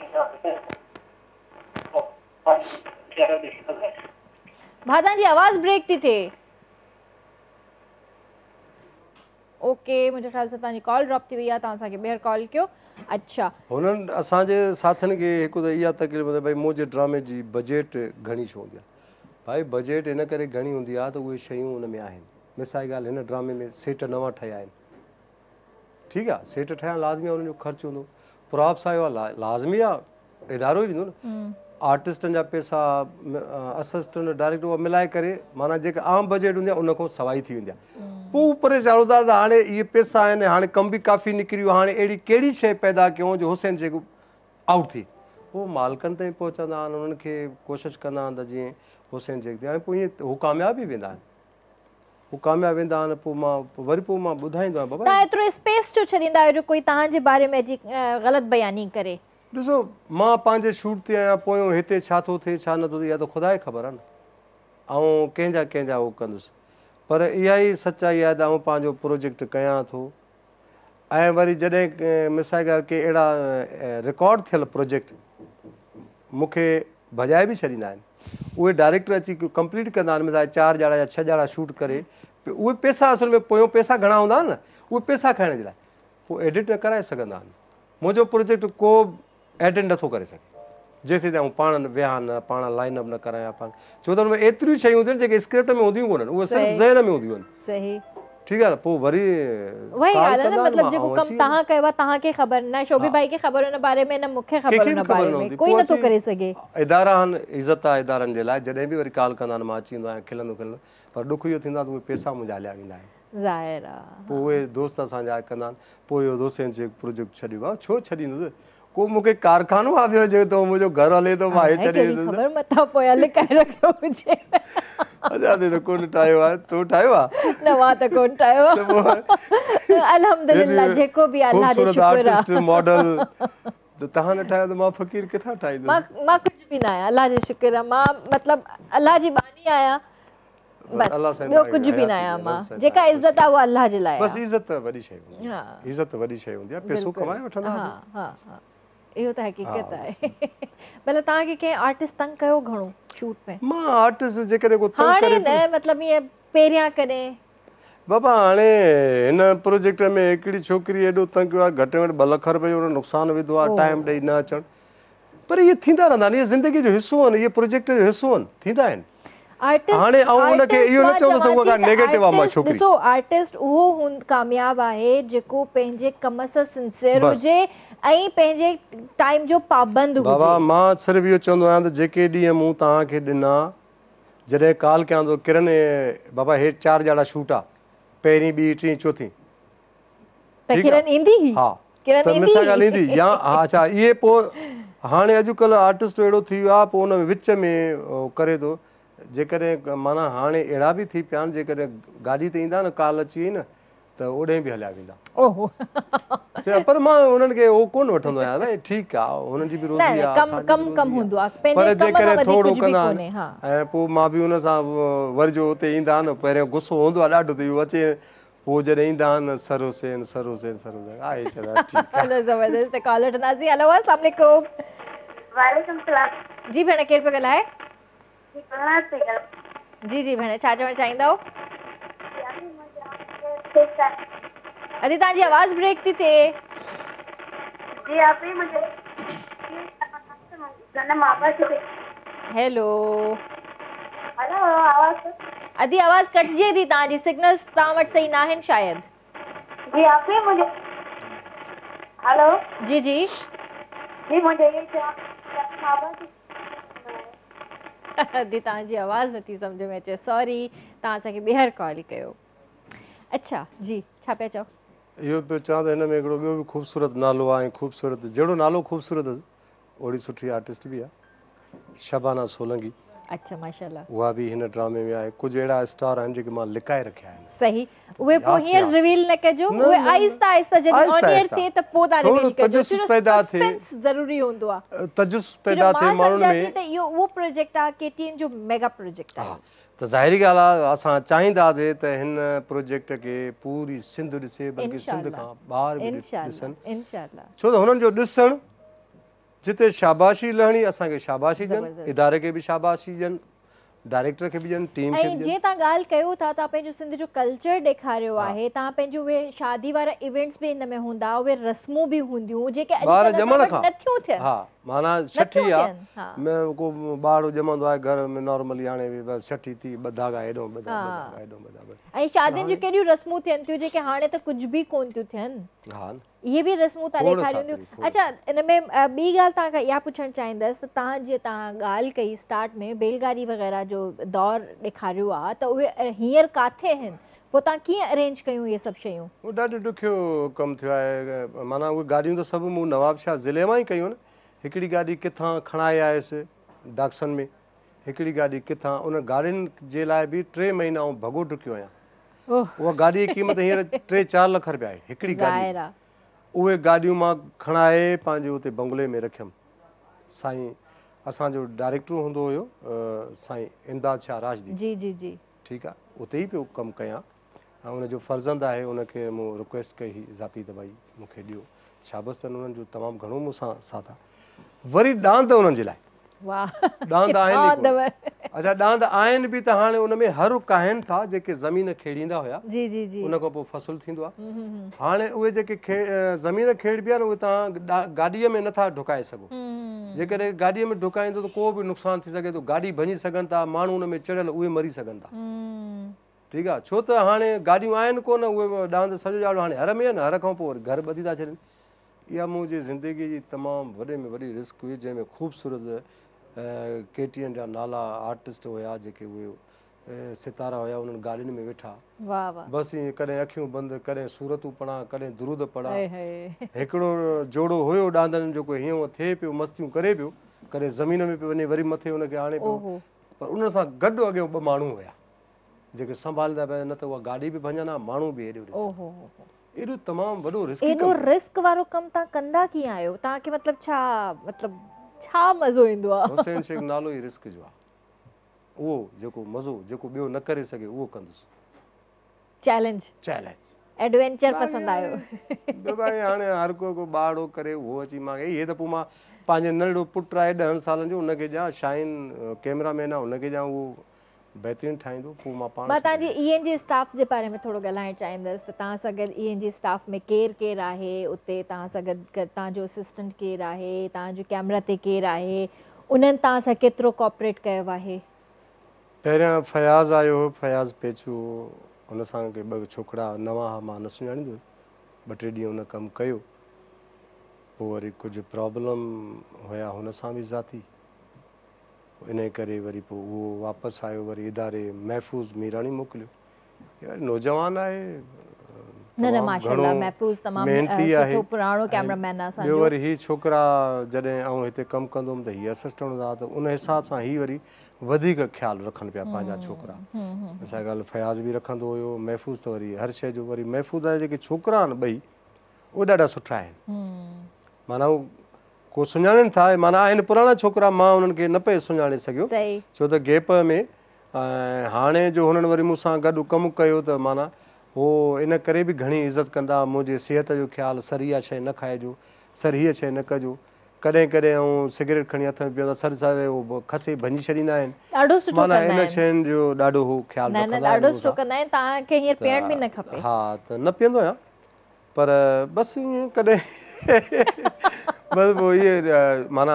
भाउ तव्हांजी आवाज़ ब्रेक थी थिए। ओके मुंहिंजे ख़्याल सां तव्हांजी कॉल ड्रॉप थी वई आहे, तव्हां असांखे ॿीहर कॉल कयो। अच्छा हुननि असांजे साथियुनि खे हिकु त इहा तकलीफ़ आहे भई मुंहिंजे ड्रामे जी बजट घणी छो हूंदी आहे। भाई बजट इन करे घणी हूंदी आहे त उहे शयूं हुन में आहिनि। मिसाल ॻाल्हि हिन ड्रामे में सेट नवां ठहिया आहिनि, ठीकु आहे, सेट ठहिणु लाज़मी आहे, हुननि जो ख़र्चु हूंदो, प्रॉप्स आयो आहे लाज़मी आहे, इदारो ई ॾींदो न। आर्टिस्टनि जा पैसा, असिस्टेंट डायरेक्टर उहा मिलाए करे माना जेका आम बजट हूंदी आहे उन खां सवाई थी वेंदी आहे। पोइ ऊपर चाढ़ो था त हाणे इहे पैसा आहिनि, हाणे कम बि काफ़ी निकिरी वियो, हाणे अहिड़ी कहिड़ी शइ पैदा कयूं जो हुसैन जेको आउट थी। पोइ मालिकनि ताईं पहुचंदा आहिनि, उन्हनि खे कोशिशि कंदा आहिनि त जीअं हुसैन जेक थी, ऐं पोइ ईअं हू कामयाबु ई वेंदा आहिनि, हू कामयाबु वेंदा आहिनि। पोइ मां वरी पोइ मां ॿुधाईंदो आहियां बाबा तव्हां एतिरो स्पेस छो छॾींदा आहियो जो कोई तव्हांजे बारे में अची ग़लति बयानी करे? ॾिसो मां पंहिंजे शूट ते आहियां, पोयों हिते छा थो थिए छा नथो थिए इहा त ख़ुदा खे ख़बर आहे न, ऐं कंहिंजा कंहिंजा उहो कंदुसि। पर इहा ई सचाई आहे त आउं पंहिंजो प्रोजेक्ट कयां थो। ऐं वरी जॾहिं मिसाल ॻाल्हि के अहिड़ा रिकॉर्ड थियल प्रोजेक्ट मूंखे भॼाए बि छॾींदा आहिनि, उहे डायरेक्टर अची कंप्लीट कंदा आहिनि। मिसाल चारि ॼणा या छह ॼणा शूट करे, उहे पैसा असुल में पोयों पैसा घणा हूंदा आहिनि न, उहे पैसा खाइण जे लाइ पोइ एडिट न कराए सघंदा आहिनि। मुंहिंजो प्रोजेक्ट को एडिट नथो करे सघे जेसीं ताईं पाण विया न, पाण लाइन अप न करायां पाण, छो त हुन में एतिरियूं शयूं हूंदियूं आहिनि जेके स्क्रिप्ट में हूंदियूं कोन्हनि, उहे सिर्फ़ु ज़हन में हूंदियूं आहिनि। सही ठीकु आहे न। पोइ वरी वही ॻाल्हि आहे न, मतिलबु जेको कमु तव्हां कयो आहे तव्हांखे ख़बर न, शोभी भाई खे ख़बर हुन बारे में, न मूंखे ख़बर हुन बारे में, कोई नथो करे सघे। इदारा आहिनि, इज़त आहे इदारनि जे लाइ, जॾहिं बि वरी कॉल कंदा आहिनि मां अची वेंदो आहियां खिलंदो खिलंदो, पर ॾुख इहो थींदो आहे त उहे पैसा मुंहिंजा हलिया वेंदा आहिनि। ज़ाहिर आहे। पोइ उहे दोस्त असांजा कंदा आहिनि, पोइ इहो दोस्तनि चयो प्रोजेक्ट छॾियो आहे, छो छॾींदुसि, को मूंखे कारखानो आहे ॿियो जो त मुंहिंजो घर हले थो मां हे छॾे ईंदुसि। ख़बर मथां पोइ लिकाए रखियो हुजे। अञा त कोन ठाहियो आहे, तूं ठाहियो आहे? न मां त कोन ठाहियो आहे। अल्हम्दुलिल्लाह जेको बि अल्लाह जो शुक्र आहे। आर्टिस्ट मॉडल त तव्हां न ठाहियो त मां फ़क़ीर किथां ठाहींदुसि? मां मां कुझु बि न आहियां, अल्लाह जो शुक्र आहे। मां मतिलबु अल्लाह जी बानी आहियां, बस ॿियो कुझु बि न आहियां मां। जेका इज़त आहे उहा अल्लाह जे लाइ आहे। बस इज़त वॾी शइ हूंदी आहे, इज़त वॾी शइ हूंदी आहे, पैसो कमाए वठंदा। हा हा हा इहो त हक़ीक़त आहे। भले तव्हांखे कंहिं आर्टिस्ट तंग कयो घणो शूट में? मां आर्टिस्ट जेकॾहिं को तंग हाणे करे न, मतिलबु ईअं पहिरियां कॾहिं? बाबा हाणे हिन प्रोजेक्ट में हिकिड़ी छोकिरी एॾो तंग कयो आहे, घटि में घटि ॿ लख रुपए जो नुक़सानु विधो आहे, टाइम ॾेई न अचणु। पर इहे थींदा रहंदा आहिनि, इहे ज़िंदगी जो हिसो आहिनि, इहे प्रोजेक्ट जो हिसो आहिनि, थींदा आहिनि। हाणे ऐं उनखे इहो न चवंदो त उहा का नेगेटिव आहे मां छोकिरी। ॾिसो आर्टिस्ट उहो कामयाबु आहे जेको पंहिंजे कम सां सिंसियर हुजे ऐं पंहिंजे टाइम जो पाबंद हुजे। बाबा मां सिर्फ़ु इहो चवंदो आहियां त जेके ॾींहं मूं तव्हांखे ॾिना, जॾहिं कॉल कयां थो किरण बाबा हे चारि ॼणा शूट आहे, पहिरीं ॿी टीं चोथीं, किरण ईंदी? हा त मिसाल ॻाल्हि ईंदी या हा अच्छा इहे पोइ हाणे अॼुकल्ह आर्टिस्ट अहिड़ो थी वियो आहे, पोइ हुन विच में करे थो, जेकॾहिं माना हाणे अहिड़ा बि थी पिया आहिनि, जेकॾहिं गाॾी ते ईंदा न कॉल अची वई न त ओॾे बि हलिया वेंदा। पर मां हुननि खे उहो कोन वठंदो आहियां, भई ठीकु आहे हुननि जी बि रोज़ी आहे, पर जेकॾहिं थोरो कंदा आहिनि ऐं पोइ मां बि हुन सां वरी जो हुते ईंदा आहिनि, पहिरियों गुस्सो हूंदो आहे ॾाढो, त इहो अचे पोइ जॾहिं ईंदा आहिनि sir Hussain sir Hussain sir Hussain आहे चवंदा ज़बरदस्त कॉल वठंदासीं। हेलो अस्सलाम वालेकुम। वालेकुम सलाम। जी भेण केरु पियो ॻाल्हाए? जी जी भेण छा चवणु चाहींदव? अरे तव्हांजी आवाज़ ब्रेक थी थिए। जी आप ही मुझे ನನ್ನ ಮಾಪಾಸಿ हेलो हेलो आवाज अदी आवाज़ कटिजे थी तव्हांजी सिग्नल्स तव्हां वटि सही न आहिनि शायदि जी आपने मुझे हेलो जी जी जी मुझे ये मापासी अदी तव्हांजी आवाज़ नथी सम्झ में अचे सॉरी तव्हां असांखे ॿीहर कॉल कयो अच्छा जी छा पिया चओ इहो पियो चवां त हिन में हिकिड़ो ॿियो बि ख़ूबसूरत नालो आहे ऐं ख़ूबसूरत जहिड़ो नालो ख़ूबसूरत ओड़ी सुठी आर्टिस्ट बि आहे शबाना सोलंकी अच्छा माशाल्लाह उहा बि हिन ड्रामे में आहे कुझु अहिड़ा स्टार आहिनि जेके मां लिकाए रखिया आहिनि सही उहे पोइ आस्ते हींअर आस्ते। रिवील न कजो न, उहे न, न। आहिस्ता आहिस्ता जॾहिं आहिस्ता ऑन एयर आहिस्ता। थिए त पोइ तव्हां थोरो रिवील कजो तजस्सुस पैदा थिए। ज़रूरी हूंदो आहे तजुस पैदा थिए माण्हुनि में त इहो उहो प्रोजेक्ट आहे केटीएन जो मेगा प्रोजेक्ट हा आहे त ज़ाहिरी ॻाल्हि आहे असां चाहींदासीं त हिन प्रोजेक्ट खे पूरी सिंध ॾिसे बल्कि सिंध खां ॿाहिरि बि इंशाल्लाह ॾिसनि इंशाल्लाह छो त हुननि जो ॾिसणु जिते शाबाशी लहणी असांखे शाबाशी ॾियनि इदारे खे बि शाबाशी ॾियनि डायरेक्टर खे बि ॾियनि टीम खे बि ऐं ॾियनि जीअं तव्हां ॻाल्हि कयो था तव्हां पंहिंजो सिंध जो कल्चर ॾेखारियो आहे तव्हां पंहिंजो उहे शादी वारा इवेंट्स बि हिन में हूंदा उहे रस्मूं बि हूंदियूं जेके ॿार अॼुकल्ह असां ॼमण वटि खां नथियूं थियनि हा माना छठी थियनि, आहे हा। में को ॿार ॼमंदो आहे घर में नॉर्मली हाणे बि बसि छठी थी ॿ धागा हेॾो ॿ धागा हा। ॿ धागा हेॾो ॿ धागा ऐं शादियुनि जूं केॾियूं रस्मूं थियनि थियूं जेके हाणे त कुझु बि कोन थियूं थियनि हा इहे बि रस्मूं तव्हां खोड़ ॾेखारियूं साथी, थियूं खोड़ अच्छा इन में अ, ॿी ॻाल्हि तव्हांखां इहा पुछणु चाहींदसि त तव्हां जीअं तव्हां ॻाल्हि कई स्टार्ट में बैलगाड़ी वग़ैरह जो दौर ॾेखारियो आहे त उहे अ, हींअर किथे आहिनि पोइ तव्हां कीअं अरेंज कयूं इहे सभु शयूं उहो ॾाढो ॾुखियो कमु थियो आहे माना उहे गाॾियूं त सभु मूं नवाबशाह ज़िले मां ई कयूं न हिकिड़ी गाॾी किथां खणाए आयुसि डाक्सन में हिकिड़ी गाॾी किथां उन गाॾियुनि जे लाइ बि टे महीना आउं भॻो ॾुकियो आहियां ओह उहा गाॾीअ जी क़ीमत हींअर टे चारि लख रुपया आहे हिकिड़ी गाॾी ज़ाहिर आहे उहे गाॾियूं मां खणाए पंहिंजे हुते बंगले में रखियमि साईं असांजो डायरेक्टर हूंदो हुयो अ, साईं इमदाद शाह राजदी जी जी जी ठीकु आहे उते ई पियो कमु कयां ऐं उनजो फर्ज़ंद आहे उनखे मूं रिक्वेस्ट कई ज़ाती त भई मूंखे ॾियो शाबस अथनि उन्हनि जो तमामु घणो मूंसां साथ आहे वरी ॾांद उन्हनि जे लाइ वाह ॾांद आहिनि ई अथव कोन। अच्छा ॾांद आहिनि बि त हाणे उन में हर काहिनि था जेके ज़मीन खेड़ींदा हुया जी जी जी उन खां पोइ फ़सुलु थींदो आहे हाणे उहे जेके खे ज़मीन खेड़िबी आहे न उहे तव्हां गा- गाॾीअ में नथा ढुकाए सघो जेकॾहिं गाॾीअ में ढुकाईंदो त को बि नुक़सानु थी सघे थो गाॾी भञी सघनि था माण्हू उन में चढ़ियल उहे मरी सघनि था ठीकु आहे छो त हाणे गाॾियूं आहिनि कोन उहे ॾांद सॼो ॼाणो हाणे हर में आहे न हर खां पोइ वरी घर ॿधी था छॾनि इहा मुंहिंजी ज़िंदगी जी तमामु वॾे में वॾी रिस्क हुई जंहिंमें ख़ूबसूरत के टी एन जा नाला आर्टिस्ट हुया जेके उहे अ, सितारा हुया उन्हनि गाॾियुनि में वेठा वाह वाह बसि ईअं कॾहिं अखियूं बंदि कॾहिं सूरतूं पढ़ा कॾहिं दुरूद पढ़ा हाय हाय हिकिड़ो जोड़ो हुयो ॾांदनि जो कोई हीअं थिए पियो मस्तियूं करे पियो कॾहिं ज़मीन में पियो वञे वरी मथे हुनखे आणे पियो ओहो पर उन सां गॾु अॻियां ॿ माण्हू हुया जेके संभालंदा पिया न त उहा गाॾी बि भञनि हा माण्हू बि हेॾो ओहो एॾो तमामु वॾो रिस्क एॾो रिस्क वारो कमु तव्हां कंदा कीअं आहियो तव्हांखे मतिलबु छा मतिलबु छा मज़ो ईंदो आहे हुसैन शेख नालो ई रिस्क जो आहे उहो जेको मज़ो जेको ॿियो न करे सघे उहो कंदुसि चैलेंज चैलेंज एडवेंचर पसंदि आयो ॿियो भाई हाणे हर को को ॿारड़ो करे उहो अची मां इहे त पोइ मां पंहिंजे नंढड़ो पुटु आहे ॾहनि सालनि जो हुनखे ॾियां शाइन कैमरामैन आहे हुनखे ॾियां उहो बहितरीनु ठाहींदो पोइ मां पाण मां तव्हांजी ई एन जी स्टाफ जे बारे में थोरो ॻाल्हाइणु चाहींदसि त तव्हां सां गॾु ई एन जी स्टाफ में केरु केरु आहे उते तव्हां सां गॾु गॾु तव्हांजो असिस्टेंट केरु आहे तव्हांजो कैमरा ते केरु आहे उन्हनि तव्हां सां केतिरो कॉपरेट कयो आहे पहिरियां फयाज़ आयो हुओ फयाज़ पेचू हुन सां के ॿ छोकिरा नवां हुआ मां न सुञाणींदो ॿ टे ॾींहं हुन कमु कयो पोइ वरी कुझु प्रॉब्लम हुया हुन सां बि ज़ाती इन करे वरी पोइ उहो वापसि आयो वरी इदारे महफ़ूज़ मीराणी मोकिलियो यार नौजवान आहे न न तमामु माशाल्लाह घणो महफ़ूज़ तमामु मेहनती अ, आहे सुठो पुराणो ऐं कैमरामैन आहे ॿियो असांजो वरी हीअ छोकिरा जॾहिं आउं हिते कमु कंदो हुउमि त हीअ असिस्टेंट हूंदा हुआ त उन हिसाब सां हीअ वरी वधीक ख़्यालु रखनि पिया पंहिंजा छोकिरा असां ॻाल्हि फयाज़ बि रखंदो हुयो महफ़ूज़ त वरी हर शइ जो वरी महफ़ूज़ जा जेके छोकिरा आहिनि ॿई उहे ॾाढा सुठा आहिनि माना उहो को सुञाणनि था माना आहिनि पुराणा छोकिरा मां उन्हनि खे न पिए सुञाणे सघियो सही छो त गैप में ऐं हाणे जो हुननि वरी मूंसां गॾु कमु कयो त माना उहो इन करे बि घणी इज़त कंदा मुंहिंजे सिहत जो ख़्यालु सरिया शइ न खाइजो सरिया शइ न कजो कॾहिं कॾहिं ऐं सिगरेट खणी हथ में पीअंदा सर सर उहो खसे भञी छॾींदा आहिनि ॾाढो सुठो माना कंदा इन आहिनि शयुनि जो ॾाढो हू ख़्यालु न न रखंदा ॾाढो आहिनि सुठो कंदा आहिनि तव्हांखे हींअर पीअण बि न खपे हा त न पीअंदो आहियां पर बसि ईअं कॾहिं बसि पोइ इहे माना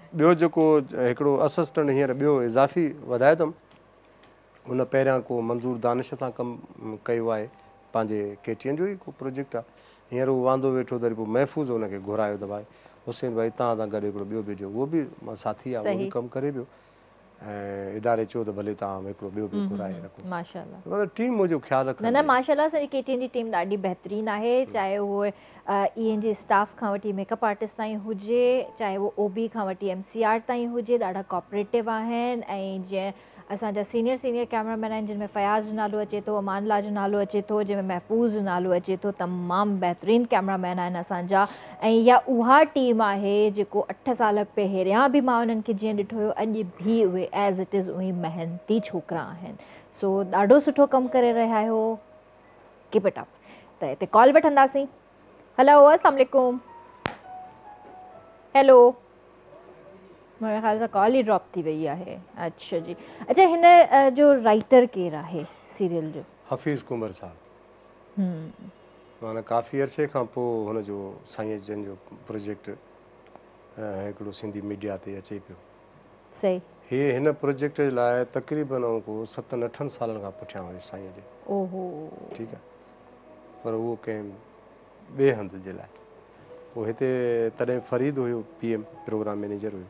ॿियो जेको हिकिड़ो असिस्टेंट हींअर ॿियो इज़ाफ़ी वधाए अथमि, उन पहिरियां को मंज़ूर दानिश सां कमु कयो आहे, पंहिंजे के टी एन जो ई को प्रोजेक्ट आहे। हींअर उहो वांदो वेठो त वरी पोइ महफ़ूज़ हुनखे घुरायो त भाई हुसैन भाई तव्हां सां गॾु हिकिड़ो ॿियो बिजो, उहो बि मां साथी आहे, उहो बि कमु करे पियो ऐं इदारे चयो त भले तव्हां हिकिड़ो ॿियो बि घुराए रखो। माशाल्लाह, मतिलबु टीम मुंहिंजो ख़्यालु रखंदी। न न माशाल्लाह सॼी के टी एन जी टीम ॾाढी बहितरीनु आहे, चाहे उहे ई एन जी स्टाफ खां वठी मेकअप आर्टिस्ट ताईं हुजे, चाहे उहो ओ बी खां वठी एम सी आर ताईं हुजे, ॾाढा कोऑपरेटिव आहिनि। ऐं जीअं असांजा सीनियर सीनियर कैमरामैन आहिनि, जिन में फयाज़ जो नालो अचे थो, अमानला जो नालो अचे थो, जंहिंमें महफ़ूज़ जो नालो अचे थो, तमामु बहितरीनु कैमरामैन आहिनि असांजा। ऐं इहा उहा टीम आहे जेको अठ साल पहिरियां बि मां उन्हनि खे जीअं ॾिठो हुयो, अॼु बि उहे एज़ इट इज़ उहे महिनती छोकिरा आहिनि। सो ॾाढो सुठो कमु करे रहिया आहियो, कीप इट अप। त हिते कॉल वठंदासीं। हेलो, अस्सलाम वालेकुम। हेलो, मेरे ख़्याल सां कॉल ई ड्रॉप थी वई आहे। अच्छा जी, अच्छा हिन जो राइटर केरु आहे सीरियल जो? हफ़ीज़ कुंवर साहब। माना काफ़ी अरसे खां पोइ हुनजो साईं जन जो प्रोजेक्ट हिकिड़ो सिंधी मीडिया ते अचे पियो। सही। हे हिन प्रोजेक्ट जे लाइ तक़रीबन को सतनि अठनि सालनि खां पुठियां हुई साईं जे। ओहो, ठीकु आहे, पर उहो कंहिं ॿिए हंधि जे लाइ। पोइ हिते तॾहिं फरीद हुयो पी एम प्रोग्राम मैनेजर हुयो,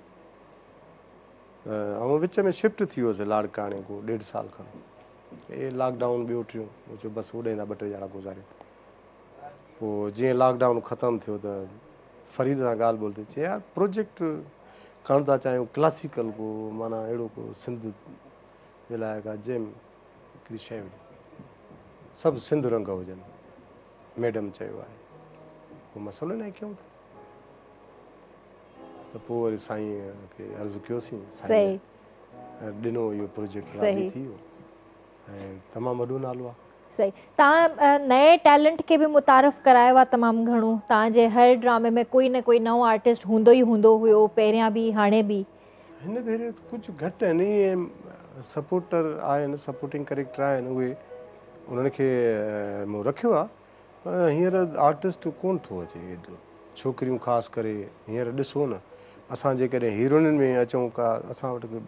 ऐं विच में शिफ्ट थी वियोसीं लाड़काणे को ॾेढ साल खनि। हे लॉकडाउन ॿियो टियों, चयो बसि ओॾे ॿ टे ॼणा गुज़ारियो। पोइ जीअं लॉकडाउन ख़तमु थियो त फरीद सां ॻाल्हि ॿोल थी चए, यार प्रोजेक्ट करणु था चाहियूं क्लासिकल को, माना अहिड़ो को सिंध जे लाइ का जंहिं हिकिड़ी शइ हुजे, सभु सिंध रंग हुजनि। मैडम चयो आहे, पोइ मसइलो न कयूं था। त पोइ वरी साईं खे अर्ज़ु कयोसीं, साईं ॾिनो इहो प्रोजेक्ट राज़ी थी वियो ऐं तमामु वॾो नालो आहे। सही। तव्हां नए टैलेंट खे बि मुतारफ़ करायो आहे तमामु घणो। तव्हांजे हर ड्रामे में कोई न कोई नओं आर्टिस्ट हूंदो ई हूंदो हुयो, पहिरियां बि हाणे बि। हिन भेरे कुझु घटि आहिनि, इहे सपोर्टर आहिनि, सपोर्टिंग कैरेक्टर आहिनि, उहे उन्हनि खे मूं रखियो आहे। पर हींअर आर्टिस्ट कोन थो अचे एॾो, छोकिरियूं ख़ासि करे। हींअर ॾिसो न, असां जेकॾहिं हीरोइननि में अचूं का, असां वटि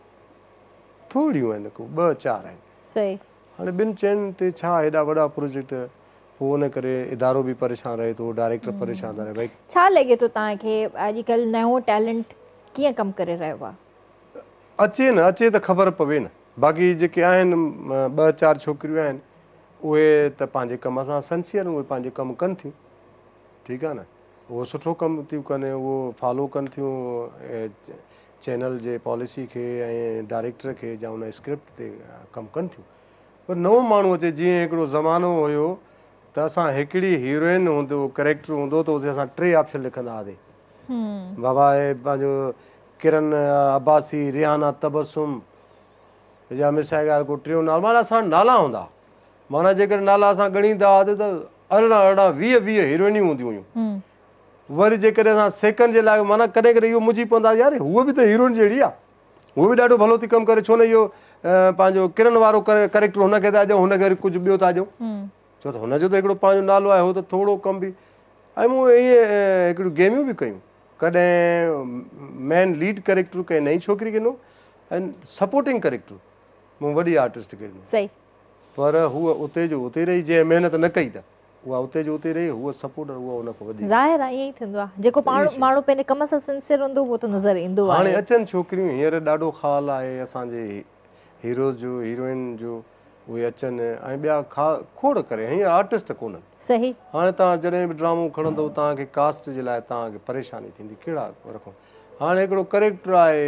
थोरियूं आहिनि, को ॿ चारि आहिनि। सही। हाणे ॿिनि चइनि ते छा हेॾा वॾा प्रोजेक्ट, पोइ उन करे इदारो बि परेशान रहे थो, डायरेक्टर परेशान थो रहे। भई छा लॻे थो तव्हांखे अॼुकल्ह नओं टैलेंट कीअं कमु करे रहियो आहे? अचे न अचे त ख़बर पवे न। बाक़ी जेके आहिनि ॿ चारि छोकिरियूं आहिनि, उहे त पंहिंजे कम सां सिंसियर, उहे पंहिंजे कमु कनि थियूं। ठीकु आहे न, उहो सुठो कमु थियूं कनि, उहो फॉलो कनि थियूं चैनल जे पॉलिसी खे ऐं डायरेक्टर खे, या उन स्क्रिप्ट ते कमु कनि थियूं। पर नओं माण्हू अचे, जीअं हिकिड़ो ज़मानो हुयो त असां हिकिड़ी हीरोइन हूंदो, कैरेक्टर हूंदो त उते असां टे ऑप्शन लिखंदा हुआसीं। बाबा हे पंहिंजो किरण अब्बासी, रिहाना तबसुम, या मिसाल ॻाल्हि को टियों नालो, माना असां नाला हूंदा। माना जेकॾहिं नाला असां ॻणींदा हुआसीं त अरिड़हं अरिड़हं वीह वीह हीरोइनियूं हूंदियूं हुयूं। वरी जेकॾहिं असां सेकंड जे लाइ, माना कॾहिं कॾहिं इहो मुंझी पवंदा, यार हूअ बि त हीरोइन जहिड़ी आहे, उहो बि ॾाढो भलो थी कमु करे, छो न इहो पंहिंजो किरण वारो कैरेक्टर हुनखे था ॾियूं, हुनखे वरी कुझु ॿियो था ॾियूं, छो त हुनजो त हिकिड़ो पंहिंजो नालो आहे, उहो त थोरो कमु बि। ऐं मूं इहे हिकिड़ियूं गेमियूं बि कयूं, कॾहिं मेन लीड कैरेक्टर कंहिं नई छोकिरी खे ॾिनो ऐं सपोर्टिंग कैरेक्टर मूं वॾी आर्टिस्ट खे ॾिनो। पर हूअ उते जो उते रही, जंहिं महिनत न कई त उहा उते जो उते रही, हूअ सपोर्टर उहा उन खां वधीक। ज़ाहिर आहे ईअं ई थींदो आहे, जेको माण्हू पंहिंजे कम सां सिंसियर हूंदो उहो त नज़र ईंदो आहे। हाणे अचनि छोकिरियूं, हींअर ॾाढो ख़्यालु आहे असांजे हीरो जो, हीरोइन जो, उहे अचनि ऐं ॿिया खा खोड़ करे, हींअर आर्टिस्ट कोन्हनि। सही। हाणे तव्हां जॾहिं बि ड्रामो खणंदव, तव्हांखे कास्ट जे लाइ तव्हांखे परेशानी थींदी, कहिड़ा रखूं। हाणे हिकिड़ो कैरेक्टर आहे,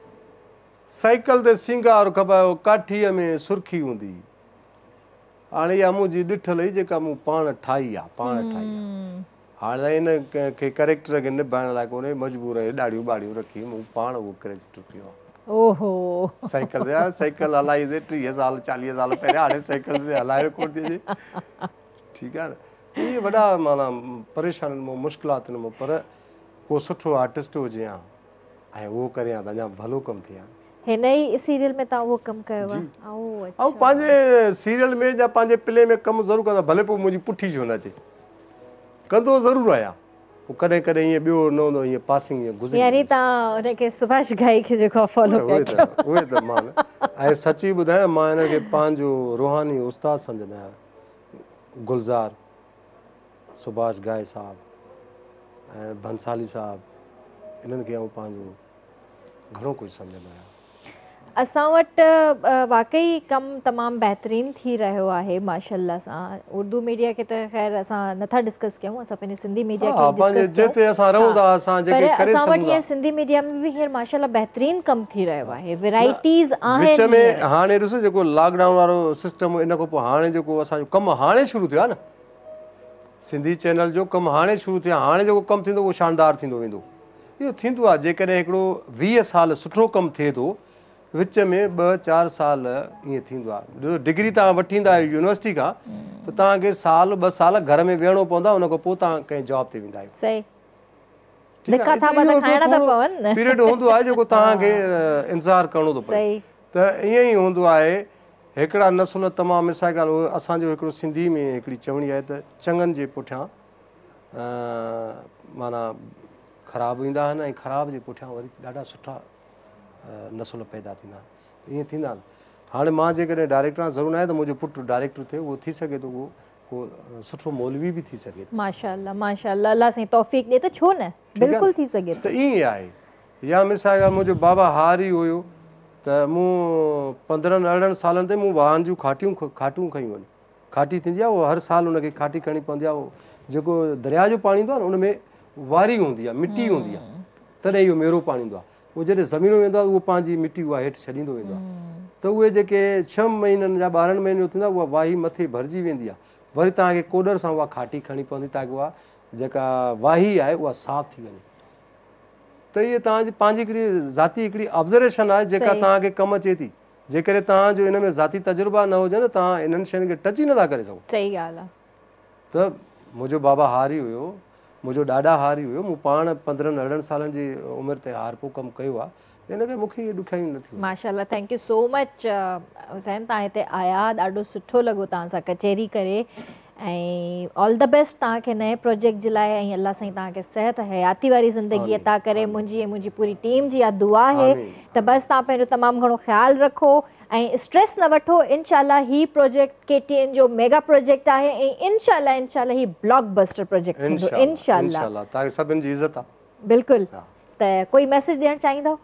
साइकिल ते सिंगार खपायो, काठीअ में सुर्खी हूंदी। हाणे इहा मुंहिंजी ॾिठल हुई, जेका मूं पाण ठाही आहे, पाण ठाही आहे। हाणे इन खे कैरेक्टर खे निभाइण लाइ कोन्हे, मजबूर आहे, ॾाढ़ियूं ॿाढ़ियूं रखी मूं पाण उहो कैरेक्टर कयो आहे। ओहो, साइकिल ते यार, साइकिल हलाई टीह साल चालीह साल पहिरियां, हाणे साइकिल ते हलाए कोन थी अचे। ठीकु आहे न, इहे वॾा माना परेशानियुनि मां, मुश्किलातुनि मां, पर को सुठो आर्टिस्ट हुजे हा ऐं उहो करे हा त अञा भलो कमु थिए हा। हिन ई सीरियल में तव्हां उहो कमु कयो आहे? ऐं पंहिंजे सीरियल में या पंहिंजे प्ले में कमु ज़रूरु कंदा, भले पोइ मुंहिंजी पुठी छो न अचे, कंदो ज़रूरु आहियां। पोइ कॾहिं कॾहिं ईअं ॿियो न हूंदो ईअं पासिंग ईअं गुज़री यानी तव्हां उनखे सुभाष घाई खे जेको फॉलो उहे पिया त उहे त मां ऐं सची ॿुधायां मां हिनखे पंहिंजो रूहानी उस्तादु सम्झंदो आहियां। गुलज़ार सुभाष घाई साहब ऐं भंसाली साहब इन्हनि खे आउं पंहिंजो घणो कुझु सम्झंदो आहियां। असां वटि वाकई कमु तमामु बहितरीनु थी रहियो आहे माशाअल्लाह सां। उर्दू मीडिया खे त ख़ैर असां नथा डिस्कस कयूं, असां पंहिंजे सिंधी मीडिया खे डिस्कस जिते असां रहूं था असां जेके करे असां वटि सघूं हींअर सिंधी मीडिया में बि हींअर माशाअल्लाह बहितरीनु कमु थी रहियो आहे, वैराइटीज़ आहिनि विच में। हाणे ॾिसो जेको लॉकडाउन वारो सिस्टम इन खां पोइ हाणे जेको असांजो कमु हाणे शुरू थियो आहे न, सिंधी चैनल जो कमु हाणे शुरू थियो आहे। हाणे जेको कमु थींदो उहो शानदार थींदो वेंदो। इहो थींदो आहे जेकॾहिं हिकिड़ो वीह साल सुठो कमु थिए थो, विच में ॿ चारि साल ईअं थींदो आहे। डिग्री तव्हां वठी ईंदा आहियो यूनिवर्सिटी खां त तव्हांखे साल ॿ साल घर में वेहणो पवंदो आहे, उन खां पोइ तव्हां कंहिं जॉब ते वेंदा आहियो। पीरियड हूंदो आहे जेको तव्हांखे इंतज़ारु करिणो थो पए। त ईअं ई हूंदो आहे। हिकिड़ा नसुल तमामु मिसाल ॻाल्हि असांजो हिकिड़ो सिंधी में हिकिड़ी चवणी आहे त चङनि जे पुठियां माना ख़राबु ईंदा आहिनि ऐं ख़राब जे पुठियां वरी ॾाढा सुठा नसुल पैदा थींदा आहिनि। ईअं थींदा आहिनि। हाणे मां जेकॾहिं डायरेक्टर आहियां, ज़रूरु न आहे त मुंहिंजो पुटु डायरेक्टर थिए, उहो थी सघे थो, उहो को सुठो मौलवी बि थी सघे। माशाअल्लाह माशाअल्लाह, अल्लाह साईं तौफ़ीक़ ॾे त छो न, बिल्कुलु थी सघे त ईअं आहे। या मिसाल मुंहिंजो बाबा हारी हुयो त मूं पंद्रहंनि अरिड़हनि सालनि ते मूं वाहन जूं खाटियूं खाटियूं खयूं आहिनि। खाटी थींदी आहे, उहो हर साल हुनखे खाटी खणी पवंदी आहे। उहो जेको दरिया जो पाणी ईंदो आहे न, उन में वारी हूंदी आहे, मिटी हूंदी आहे, तॾहिं इहो मेरो पाणी ईंदो आहे। उहो जॾहिं ज़मीन में वेंदो आहे उहो पंहिंजी मिटी उहा हेठि छॾींदो वेंदो आहे। त उहे जेके छह महीननि जा ॿारहनि महीननि जो थींदो आहे, उहा वाही मथे भरिजी वेंदी आहे। वरी तव्हांखे कोडर सां उहा खाटी खणी पवंदी ताकी उहा जेका वाही आहे उहा साफ़ु थी वञे। त इहे तव्हांजी पंहिंजी हिकिड़ी ज़ाती हिकिड़ी ऑब्ज़र्वेशन आहे जेका तव्हांखे कमु अचे थी। जेकॾहिं तव्हांजो हिन में ज़ाती तजुर्बा न हुजे न, तव्हां इन्हनि शयुनि खे टच ई नथा करे सघो। सही ॻाल्हि आहे। त मुंहिंजो बाबा हारी हुयो, मुंहिंजो ॾाॾा हारी हुयो, मूं पाण पंद्रहंनि अरिड़हनि सालनि जी उमिरि ते हार पोइ कमु कयो आहे। इन करे मूंखे इहे ॾुखियायूं न थियूं। माशाअल्लाह, thank you so much Hussain, तव्हां हिते आया, ॾाढो सुठो लॻो तव्हां सां कचहरी करे। ऐं ऑल द बेस्ट तव्हांखे नए प्रोजेक्ट जे लाइ। ऐं अल्लाह साईं तव्हांखे सिहत हयाती वारी ज़िंदगी अता करे। मुंहिंजी ऐं मुंहिंजी पूरी टीम जी इहा दुआ आहे त बसि तव्हां पंहिंजो तमामु घणो ख़्यालु रखो ऐं स्ट्रेस न वठो। इनशाला ही प्रोजेक्ट के टी एन जो मेगा प्रोजेक्ट आहे ऐं इनशाला इनशाला ही ब्लॉक बस्टर प्रोजेक्ट थींदो इनशाला। तव्हांखे सभिनि जी इज़त आहे। बिल्कुलु। त कोई मैसेज ॾियणु चाहींदव?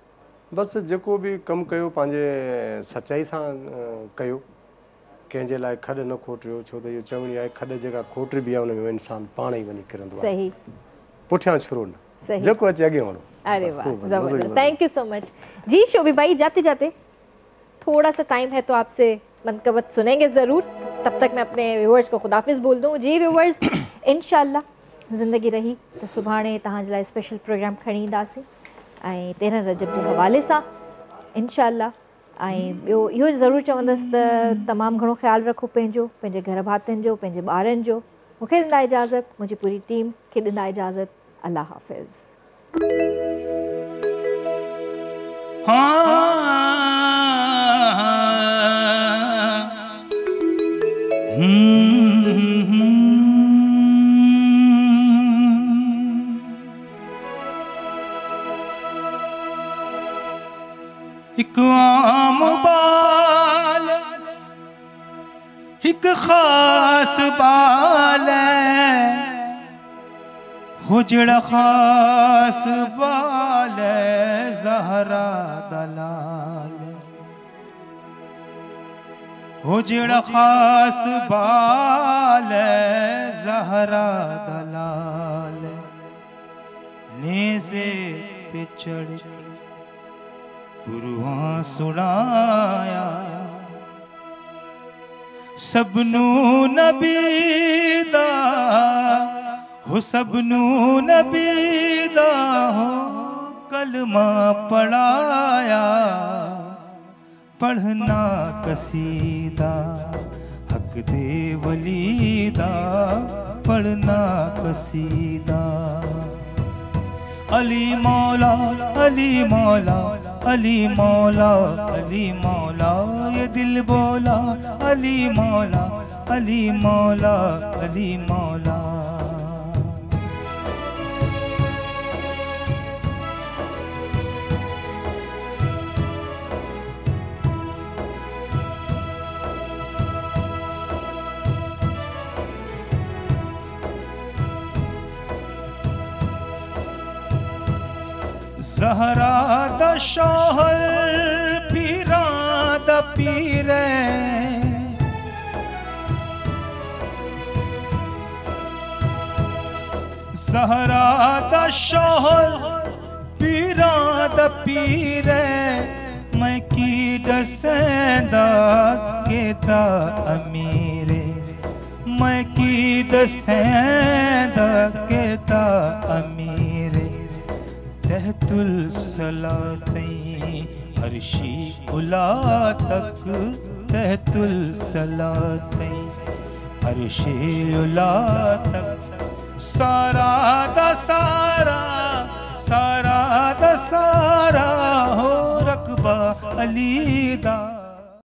बसि जेको बि कमु कयो पंहिंजे सचाई सां कयो, कंहिंजे लाइ खॾ न खोटियो। छो त इहो चवणी आहे, खॾ जेका खोटरिबी आहे हुन में इंसानु पाण ई वञी किरंदो आहे। सही। पुठियां छुरो न, जेको अचे अॻे वञो। अरे वाह, जबरदस्त, थैंक यू सो मच जी। शोभी भाई, जाते जाते थोड़ा सा टाइम है तो आपसे मनकबत सुनेंगे ज़रूर। तब तक मैं अपने व्यूअर्स को खुदाफिज बोल दूँ। जी व्यूअर्स, इंशाल्लाह ज़िंदगी रही तो सुभाणे तव्हांजे लाइ स्पेशल प्रोग्राम खणी ईंदासीं ऐं तेरहं रजब जे हवाले सां इंशाल्लाह। ऐं ॿियो इहो ज़रूरु चवंदसि त तमामु घणो ख़्यालु रखो पंहिंजो, पंहिंजे घर भातियुनि जो, पंहिंजे ॿारनि जो। मूंखे ॾींदा इजाज़त, मुंहिंजी पूरी टीम खे ॾींदा इजाज़त। अल्लाह हाफ़िज़। एक आम बाल एक खास बाल हो जड़ा खास बाल ज़हरा दलाल हो जड़ा खास बाल ज़हरा दलाल नेज़े ते चढ़ कुरान सुनाया सबनू नबी दा हो सबनू नबी दा हो कलमा पढ़ाया पढ़ना कसीदा हक दे वलीदा पढ़ना कसीदा अली मौला अली मौला अली मौला अली मौला ये दिल बोला अली मौला अली मौला अली मौला ज़हरा दा शौहर पीरा दा पीरे ज़हरा दा शौहर पीरा दा पीरे मैं की दसेंदा केदा अमीरे मैं की दसेंदा केदा अमीरे तहतुल सलातैं अर्शी उला तक तहतुल सलातैं अर्शी उला तक सारा दा सारा सारा दा सारा हो रकबा अली दा